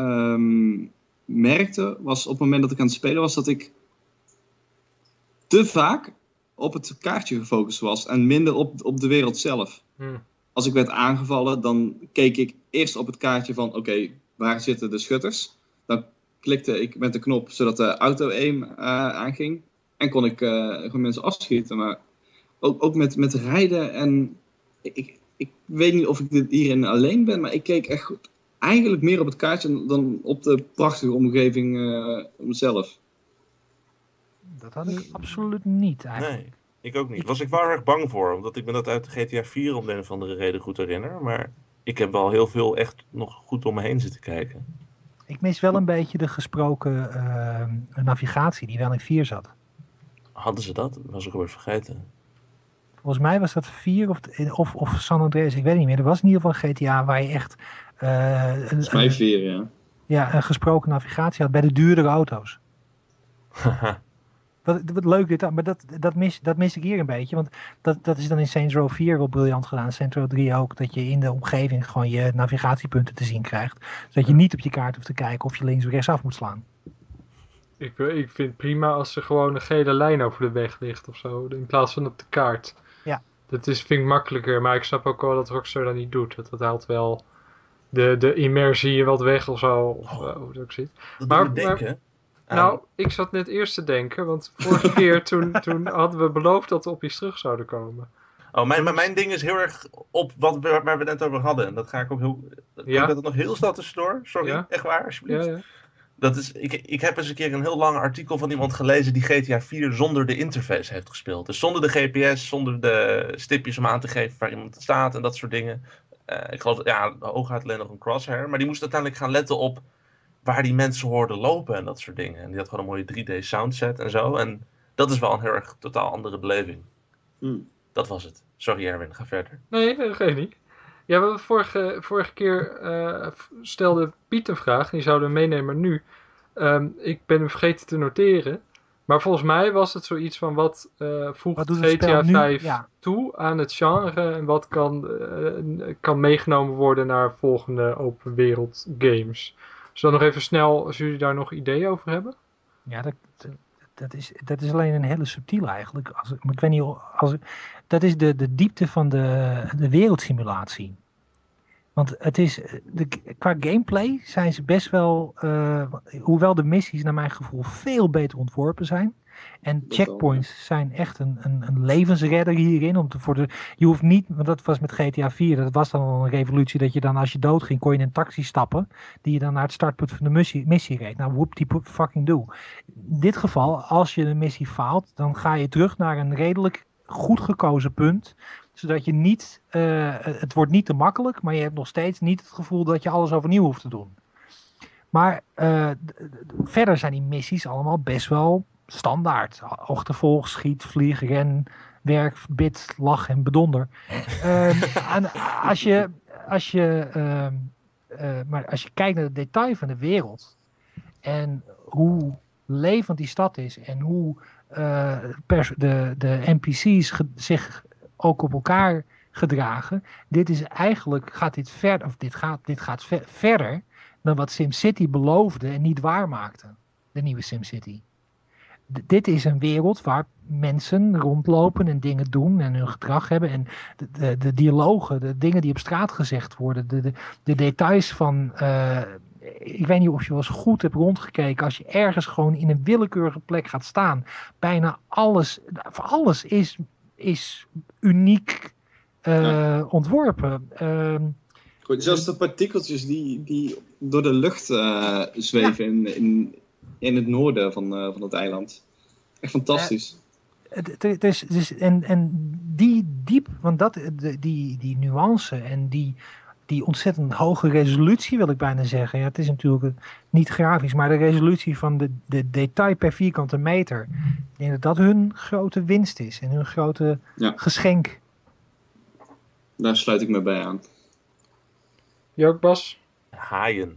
S4: merkte, was op het moment dat ik aan het spelen was, dat ik te vaak op het kaartje gefocust was en minder op de wereld zelf. Als ik werd aangevallen, dan keek ik eerst op het kaartje van oké, waar zitten de schutters? Dan klikte ik met de knop zodat de auto-aim aanging en kon ik gewoon mensen afschieten. Maar ook met rijden en ik weet niet of ik hierin alleen ben, maar ik keek echt eigenlijk meer op het kaartje dan op de prachtige omgeving zelf.
S1: Dat had ik absoluut niet eigenlijk.
S2: Nee, ik ook niet. Was ik wel erg bang voor, omdat ik me dat uit GTA 4 om de een of andere reden goed herinner. Maar ik heb wel heel veel echt nog goed om me heen zitten kijken.
S1: Ik mis wel een beetje de gesproken navigatie die wel in 4 zat.
S2: Hadden ze dat? Dat was ik alweer vergeten.
S1: Volgens mij was dat 4 of San Andreas, ik weet niet meer. Er was in ieder geval een GTA waar je echt
S4: Volgens mij 4, ja.
S1: Ja, een gesproken navigatie had bij de duurdere auto's. Wat leuk dit, maar dat mis ik hier een beetje. Want dat is dan in Saints Row 4 wel briljant gedaan. Saints Row 3 ook. Dat je in de omgeving gewoon je navigatiepunten te zien krijgt. Zodat je niet op je kaart hoeft te kijken of je links of rechtsaf moet slaan.
S3: Ik vind het prima als er gewoon een gele lijn over de weg ligt of zo. In plaats van op de kaart.
S1: Ja.
S3: Vind ik makkelijker. Maar ik snap ook wel dat Rockstar dat niet doet. Dat haalt wel de immersie wat weg of zo. Of hoe dat ook zit.
S2: Maar denken...
S3: Nou, ik zat net eerst te denken, want vorige keer toen hadden we beloofd dat we op iets terug zouden komen.
S2: Oh, mijn ding is heel erg op waar we het net over hadden. En dat ga ik ook heel... Ja? Ik ben er nog heel snel tussendoor. Sorry, echt waar, alsjeblieft.
S3: Ja.
S2: Ik heb eens een keer een heel lang artikel van iemand gelezen die GTA 4 zonder de interface heeft gespeeld. Dus zonder de GPS, zonder de stipjes om aan te geven waar iemand staat en dat soort dingen. Ik geloof, hooguit alleen nog een crosshair. Maar die moest uiteindelijk gaan letten op waar die mensen hoorden lopen en dat soort dingen. En die had gewoon een mooie 3D soundset en zo. En dat is wel een heel erg totaal andere beleving. Dat was het. Sorry Erwin, ga verder.
S3: Nee, dat geeft niet. Ja, we vorige keer stelde Piet een vraag. Die zouden we meenemen nu. Ik ben hem vergeten te noteren. Maar volgens mij was het zoiets van wat voegt
S1: doet het
S3: GTA
S1: spel nu?
S3: 5
S1: Ja.
S3: toe aan het genre. En wat kan meegenomen worden naar volgende open wereld games. Dus dan nog even snel, als jullie daar nog ideeën over hebben.
S1: Ja, dat is alleen een hele subtiele eigenlijk. Maar ik weet niet, dat is de diepte van de wereldsimulatie. Want het is, qua gameplay zijn ze best wel, hoewel de missies naar mijn gevoel veel beter ontworpen zijn. En checkpoints zijn echt een levensredder hierin. Je hoeft niet, want dat was met GTA 4, dat was dan al een revolutie, dat je dan als je doodging, kon je in een taxi stappen, die je dan naar het startpunt van de missie reed. Nou, whoop die fucking do. In dit geval, als je de missie faalt, dan ga je terug naar een redelijk goed gekozen punt, zodat je niet, het wordt niet te makkelijk, maar je hebt nog steeds niet het gevoel dat je alles overnieuw hoeft te doen. Maar verder zijn die missies allemaal best wel standaard. Achtervolg, schiet, vlieg, ren, werk, bid, lach en bedonder. En maar als je kijkt naar het detail van de wereld en hoe levend die stad is en hoe de NPC's zich ook op elkaar gedragen. Dit gaat verder dan wat SimCity beloofde en niet waarmaakte. De nieuwe SimCity. Dit is een wereld waar mensen rondlopen en dingen doen en hun gedrag hebben. En de dialogen, de dingen die op straat gezegd worden. De details van... ik weet niet of je wel eens goed hebt rondgekeken. Als je ergens gewoon in een willekeurige plek gaat staan. Bijna alles is uniek ontworpen.
S4: Goed, zelfs de partikeltjes die door de lucht zweven in het noorden van het eiland. Echt fantastisch.
S1: En die diep, want die nuance en die ontzettend hoge resolutie, wil ik bijna zeggen. Ja, het is natuurlijk niet grafisch, maar de resolutie van de detail per vierkante meter. Ik denk dat dat hun grote winst is en hun grote geschenk.
S4: Daar sluit ik me bij aan.
S3: Je ook, Bas?
S2: Haaien.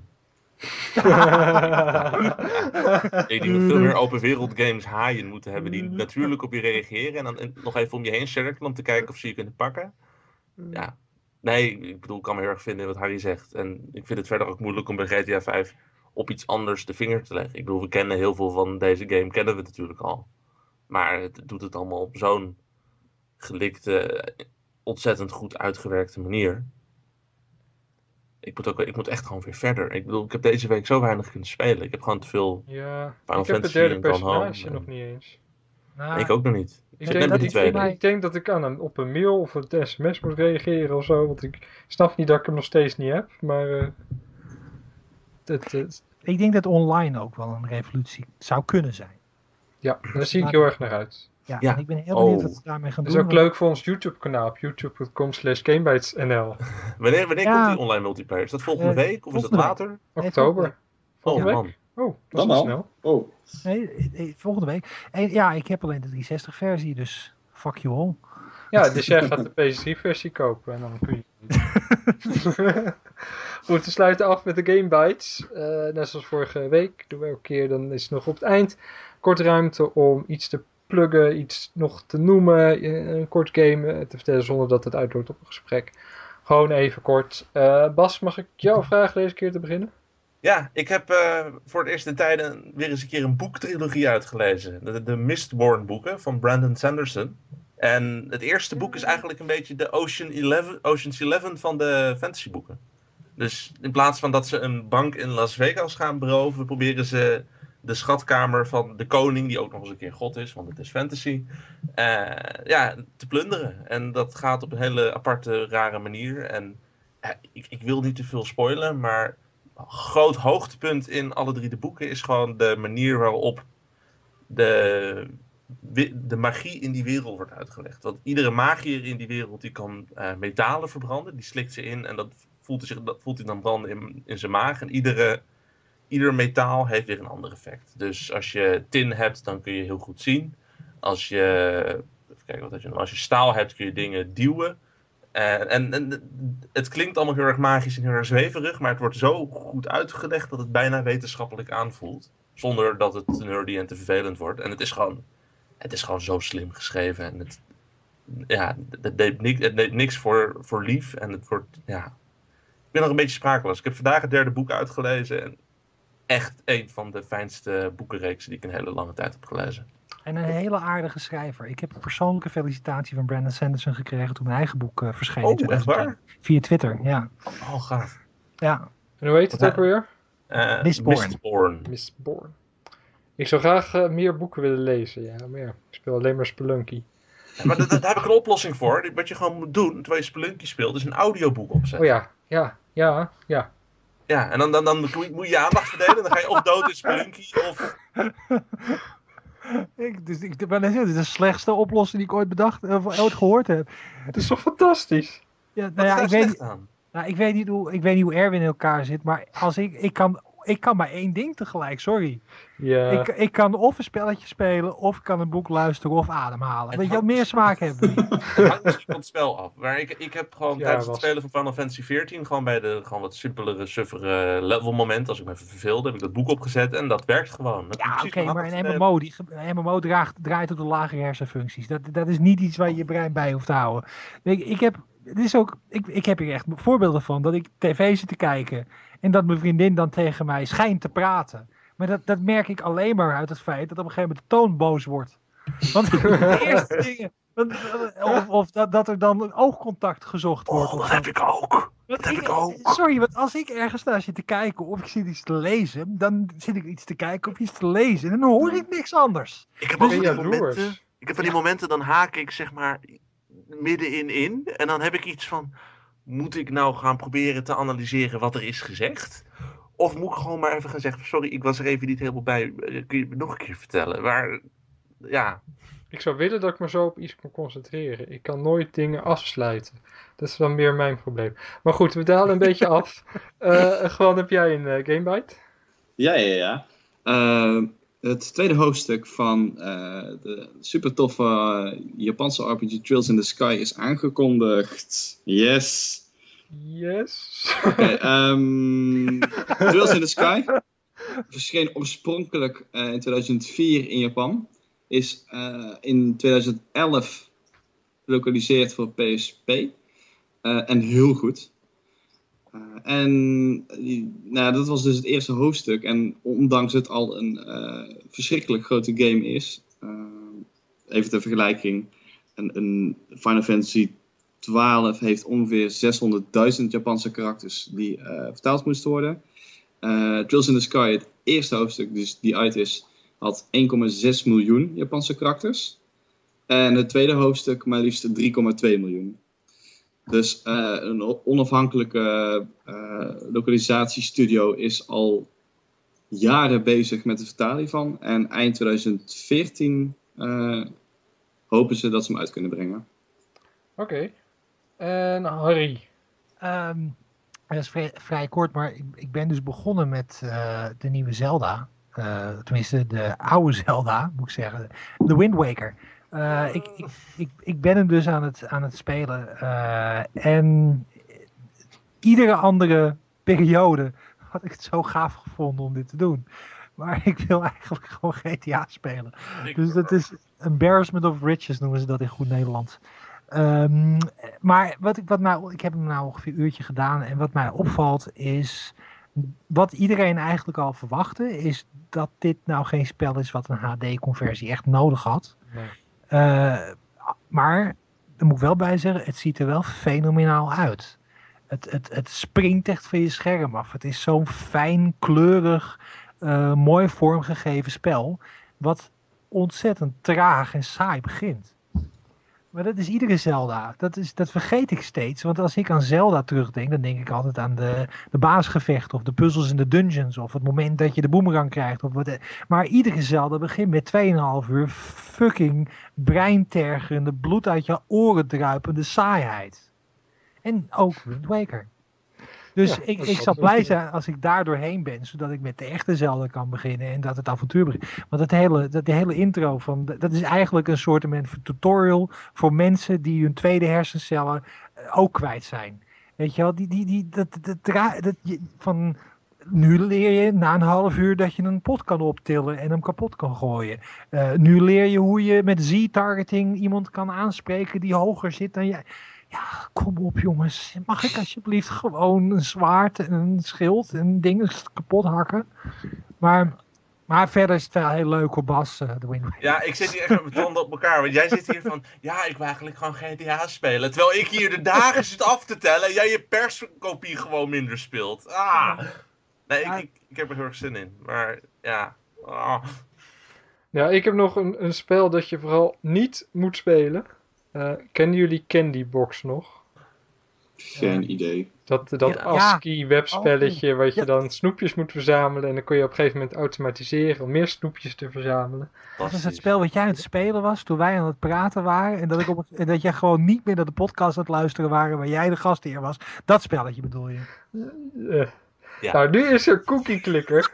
S2: Ik denk dat veel meer open wereld games haaien moeten hebben die natuurlijk op je reageren en dan nog even om je heen cirkelen om te kijken of ze je kunnen pakken. Ja. Nee, ik bedoel, ik kan me heel erg vinden in wat Harry zegt. En ik vind het verder ook moeilijk om bij GTA 5 op iets anders de vinger te leggen. Ik bedoel, we kennen heel veel van deze game, kennen we natuurlijk al. Maar het doet het allemaal op zo'n gelikte, ontzettend goed uitgewerkte manier. Ik moet echt gewoon weer verder. Ik bedoel, ik heb deze week zo weinig kunnen spelen. Ik heb gewoon te veel
S3: Final
S2: Fantasy
S3: ik heb het derde
S2: en Gone Home.
S3: personage nog niet eens.
S2: Nee, ik ook nog niet.
S3: Ik denk dat ik op een mail of een sms moet reageren of zo. Want ik snap niet dat ik hem nog steeds niet heb. Maar
S1: ik denk dat online ook wel een revolutie zou kunnen zijn.
S3: Ja, daar zie ik heel erg naar uit.
S1: Ja, en ik ben heel benieuwd wat ze daarmee gaan doen.
S3: Dat is ook leuk voor ons YouTube kanaal op youtube.com/gamebytesnl.
S2: Wanneer komt die online multiplayer? Is dat volgende week of is dat later?
S3: Oktober. Volgende week?
S2: Man.
S3: Oh, dat is snel.
S4: Oh.
S1: Nee, volgende week. En ja, ik heb alleen de 360 versie, dus fuck you all.
S3: Ja, dus jij gaat de PS3 versie kopen en dan kun je Goed, we sluiten af met de Game Bites. Net zoals vorige week doen we elke keer, dan is het nog op het eind kort ruimte om iets te pluggen, iets nog te noemen, een kort game te vertellen zonder dat het uitloopt op een gesprek. Gewoon even kort. Bas, mag ik jou vragen deze keer te beginnen?
S2: Ja, ik heb voor het eerst in tijden weer eens een keer een boektrilogie uitgelezen. De Mistborn boeken van Brandon Sanderson. En het eerste boek is eigenlijk een beetje de Ocean's 11 van de fantasyboeken. Dus in plaats van dat ze een bank in Las Vegas gaan beroven, proberen ze de schatkamer van de koning, die ook nog eens een keer god is, want het is fantasy, te plunderen. En dat gaat op een hele aparte, rare manier. En ik wil niet te veel spoilen, maar groot hoogtepunt in alle 3 de boeken is gewoon de manier waarop de magie in die wereld wordt uitgelegd. Want iedere magier in die wereld die kan metalen verbranden, die slikt ze in en dat voelt hij dan branden in zijn maag. En ieder metaal heeft weer een ander effect. Dus als je tin hebt, dan kun je heel goed zien. Als je staal hebt, kun je dingen duwen. En het klinkt allemaal heel erg magisch en heel erg zweverig, maar het wordt zo goed uitgelegd dat het bijna wetenschappelijk aanvoelt. Zonder dat het nerdy en te vervelend wordt. En het is gewoon zo slim geschreven. En het deed niks voor lief. En het wordt, ja... Ik ben nog een beetje sprakeloos. Ik heb vandaag het 3e boek uitgelezen. En echt een van de fijnste boekenreeksen die ik een hele lange tijd heb gelezen.
S1: En een hele aardige schrijver. Ik heb een persoonlijke felicitatie van Brandon Sanderson gekregen toen mijn eigen boek verscheen.
S2: Oh, echt waar?
S1: Via Twitter, ja.
S2: Oh, gaaf.
S1: Ja.
S3: En hoe heet het ook weer?
S2: Mistborn.
S3: Ik zou graag meer boeken willen lezen. Ja, maar ja, ik speel alleen maar Spelunky.
S2: Ja, maar daar heb ik een oplossing voor. Wat je gewoon moet doen, terwijl je Spelunky speelt, is een audioboek opzetten.
S3: Oh ja.
S2: Ja, en dan moet je je aandacht verdelen. Dan ga je of dood in Spelunky, of...
S1: Ik ben net dit is de slechtste oplossing die ik ooit bedacht of ooit gehoord heb.
S3: Het is toch fantastisch?
S1: Ja, nou ja, ik weet niet hoe Erwin in elkaar zit, maar als ik kan maar één ding tegelijk, sorry.
S3: Ja.
S1: Ik kan of een spelletje spelen, of ik kan een boek luisteren of ademhalen. Weet je, meer smaak hebben.
S2: Het hangt misschien van het spel af. Maar ik heb gewoon tijdens het spelen van Final Fantasy XIV, gewoon bij de wat simpelere, suffere level moment, als ik me even verveelde, heb ik dat boek opgezet en dat werkt gewoon.
S1: Maar een MMO draait op de lage hersenfuncties. Dat is niet iets waar je je brein bij hoeft te houden. Ik heb hier echt voorbeelden van, dat ik tv zit te kijken en dat mijn vriendin dan tegen mij schijnt te praten. Maar dat merk ik alleen maar uit het feit dat op een gegeven moment de toon boos wordt. Want de eerste dingen... Of dat er dan oogcontact gezocht wordt.
S2: Dat heb ik ook.
S1: Sorry, want als ik ergens naar zit te kijken of ik zit iets te lezen, dan zit ik iets te kijken of iets te lezen. En dan hoor ik niks anders.
S2: Ik heb van die momenten, dan haak ik zeg maar middenin in. En dan heb ik iets van, moet ik nou gaan proberen te analyseren wat er is gezegd? Of moet ik gewoon maar even gaan zeggen, sorry, ik was er even niet helemaal bij. Kun je me nog een keer vertellen? Maar, ja.
S3: Ik zou willen dat ik me zo op iets kan concentreren. Ik kan nooit dingen afsluiten. Dat is dan meer mijn probleem. Maar goed, we dalen een beetje af. Gewoon, heb jij een Gamebite?
S4: Ja. Het tweede hoofdstuk van de super toffe Japanse RPG Trails in the Sky is aangekondigd. Yes. Okay, Trails in the Sky verscheen oorspronkelijk in 2004 in Japan. Is in 2011 gelokaliseerd voor PSP. En heel goed. Dat was dus het eerste hoofdstuk. En ondanks het al een verschrikkelijk grote game is. Even ter vergelijking. Een Final Fantasy 12 heeft ongeveer 600.000 Japanse karakters die vertaald moesten worden. Trails in the Sky, het eerste hoofdstuk dus die uit is, had 1,6 miljoen Japanse karakters. En het tweede hoofdstuk maar liefst 3,2 miljoen. Dus een onafhankelijke lokalisatiestudio is al jaren bezig met de vertaling van. En eind 2014 hopen ze dat ze hem uit kunnen brengen.
S3: Oké. En Harry?
S1: Dat is vrij kort, maar ik ben dus begonnen met de nieuwe Zelda. Tenminste, de oude Zelda, moet ik zeggen. The Wind Waker. Ik ben hem dus aan het spelen. En iedere andere periode had ik het zo gaaf gevonden om dit te doen. Maar ik wil eigenlijk gewoon GTA spelen. Dus dat is embarrassment of riches, noemen ze dat in goed Nederlands. Maar ik heb hem nou ongeveer een uurtje gedaan. En wat mij opvalt is, wat iedereen eigenlijk al verwachtte, is dat dit nou geen spel is wat een HD-conversie echt nodig had.
S3: Nee.
S1: Maar, daar moet ik wel bij zeggen, het ziet er wel fenomenaal uit. Het springt echt van je scherm af. Het is zo'n fijn, kleurig, mooi vormgegeven spel, wat ontzettend traag en saai begint. Maar dat is iedere Zelda. Dat vergeet ik steeds. Want als ik aan Zelda terugdenk, dan denk ik altijd aan de baasgevechten of de puzzels in de dungeons. Of het moment dat je de boomerang krijgt. Maar iedere Zelda begint met 2,5 uur fucking breintergerende, bloed uit je oren druipende saaiheid. En ook Wind Waker. Dus ik zal blij zijn als ik daar doorheen ben, zodat ik met de echte Zelda kan beginnen en dat het avontuur begint. Want de hele intro dat is eigenlijk een soort tutorial voor mensen die hun tweede hersencellen ook kwijt zijn. Weet je wel, van nu leer je na een half uur dat je een pot kan optillen en hem kapot kan gooien. Nu leer je hoe je met Z-targeting iemand kan aanspreken die hoger zit dan jij. Ja, kom op jongens. Mag ik alsjeblieft gewoon een zwaard en een schild en dingen kapot hakken? Maar verder is het wel heel leuk op Bas. De Wind Waker.
S2: Ja, ik zit hier echt met mijn tanden op elkaar. Want jij zit hier van, ja, ik wil eigenlijk gewoon GTA spelen. Terwijl ik hier de dagen zit af te tellen en jij je perskopie gewoon minder speelt. Nee, ik heb er heel erg zin in. Maar ja.
S3: Ja, ik heb nog een spel dat je vooral niet moet spelen. Kennen jullie Candy Box nog?
S4: Geen idee.
S3: Dat ASCII webspelletje waar je dan snoepjes moet verzamelen. En dan kon je op een gegeven moment automatiseren om meer snoepjes te verzamelen.
S1: Dat is het spel wat jij aan het spelen was toen wij aan het praten waren. En dat jij gewoon niet meer naar de podcast aan het luisteren waren waar jij de gastheer was. Dat spelletje bedoel je?
S2: Ja.
S3: Nou, nu is er Cookie Clicker.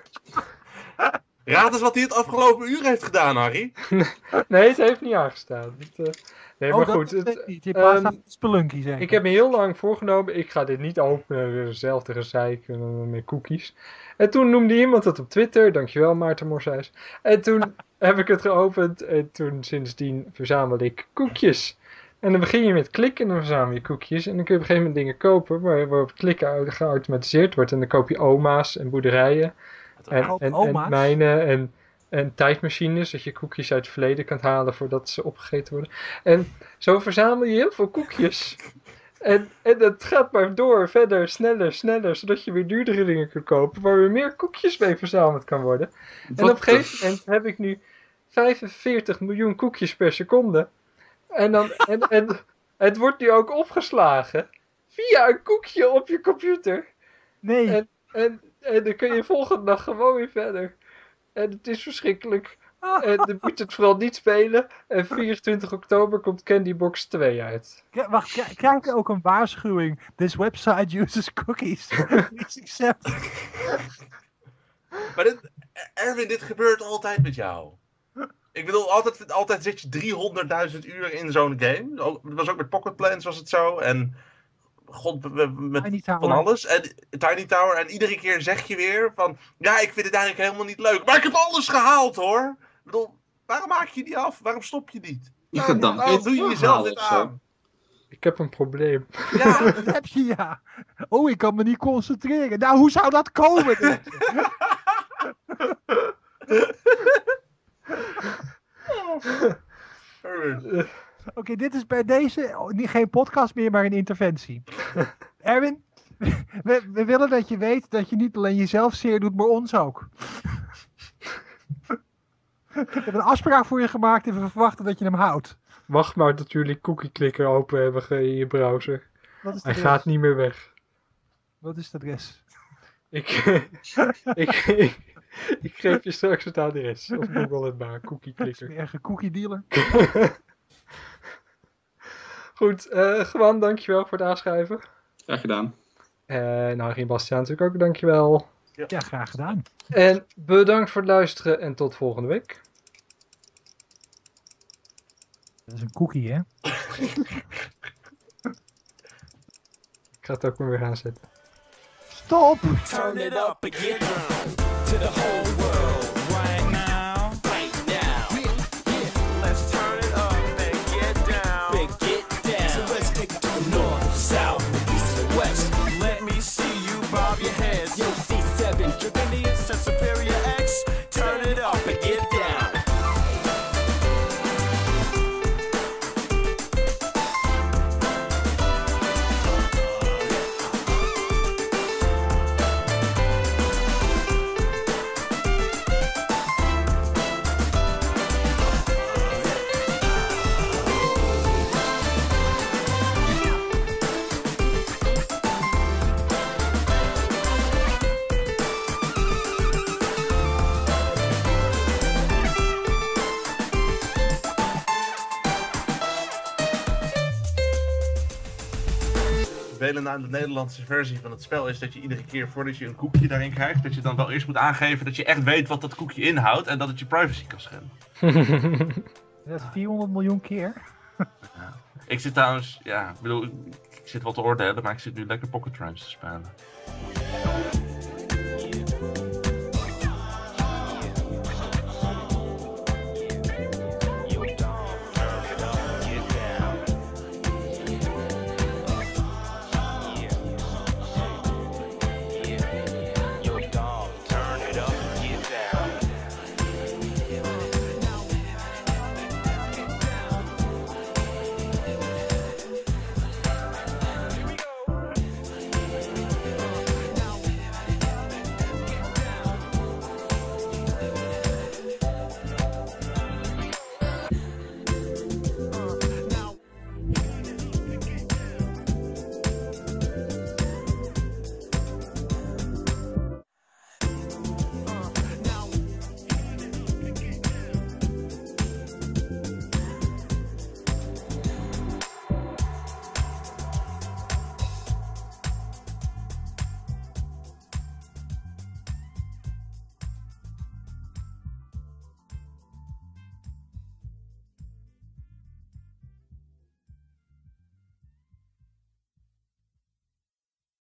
S2: Raad eens wat hij het afgelopen uur heeft gedaan, Harry.
S3: Nee, het heeft niet aangestaan. Nee, maar goed.
S1: Spelunky zeker.
S3: Ik heb me heel lang voorgenomen, ik ga dit niet openen, weer dezelfde gezeik met cookies. En toen noemde iemand het op Twitter, dankjewel Maarten Morshuis. En toen heb ik het geopend en toen sindsdien verzamel ik koekjes. En dan begin je met klikken en dan verzamel je koekjes. En dan kun je op een gegeven moment dingen kopen waarop klikken geautomatiseerd wordt. En dan koop je oma's en boerderijen en mijnen en tijdmachines, dat je koekjes uit het verleden kan halen voordat ze opgegeten worden. En zo verzamel je heel veel koekjes. En het gaat maar door, verder, sneller, zodat je weer duurdere dingen kunt kopen, waar weer meer koekjes mee verzameld kan worden. En op een gegeven moment heb ik nu 45 miljoen koekjes per seconde. En het wordt nu ook opgeslagen via een koekje op je computer.
S1: Nee.
S3: En dan kun je volgende dag gewoon weer verder. En het is verschrikkelijk. En dan moet het vooral niet spelen. En 24 oktober komt Candy Box 2 uit.
S1: Wacht, krijg je ook een waarschuwing? This website uses cookies. Please accept.
S2: Maar Erwin, dit gebeurt altijd met jou. Ik bedoel, altijd zit je 300.000 uur in zo'n game. Dat was ook met Pocket Plans was het zo. En met van alles. En Tiny Tower. En iedere keer zeg je weer van, ja, ik vind het eigenlijk helemaal niet leuk. Maar ik heb alles gehaald, hoor. Ik bedoel, waarom maak je die af? Waarom stop je niet? Waarom doe je jezelf dit aan?
S3: Ik heb een probleem.
S1: Ja, dat heb je, ja. Oh, ik kan me niet concentreren. Nou, hoe zou dat komen? Oké, dit is bij deze geen podcast meer, maar een interventie. Erwin, we willen dat je weet dat je niet alleen jezelf zeer doet, maar ons ook. We hebben een afspraak voor je gemaakt en we verwachten dat je hem houdt.
S3: Wacht maar tot jullie Cookie Clicker open hebben in je browser. Hij gaat niet meer weg.
S1: Wat is het adres?
S3: Ik geef je straks het adres. Of Google het maar, Cookie Clicker.
S1: Erge cookie dealer.
S3: Goed, Gewoon dankjewel voor het aanschuiven.
S4: Graag gedaan.
S3: Harry en Bastiaan natuurlijk ook, dankjewel.
S1: Ja, graag gedaan.
S3: En bedankt voor het luisteren en tot volgende week.
S1: Dat is een cookie, hè?
S3: Ik ga het ook maar weer aanzetten.
S1: Stop!
S5: Turn it up and get down to the whole world right now. Right now. Yeah. Let's turn it up and get down. Big get down. So let's take it to the north, south, east, and west. Let me see you bob your head. Yo, C7, dripping the instant superior X. Turn it up and get down.
S2: vervelende aan de Nederlandse versie van het spel is dat je iedere keer voordat je een koekje daarin krijgt, dat je dan wel eerst moet aangeven dat je echt weet wat dat koekje inhoudt en dat het je privacy kan schenden.
S1: Dat is 400 miljoen keer.
S2: Ik zit trouwens, ja, ik bedoel, ik zit wel te oordelen, maar ik zit nu lekker Pocket Rhymes te spelen.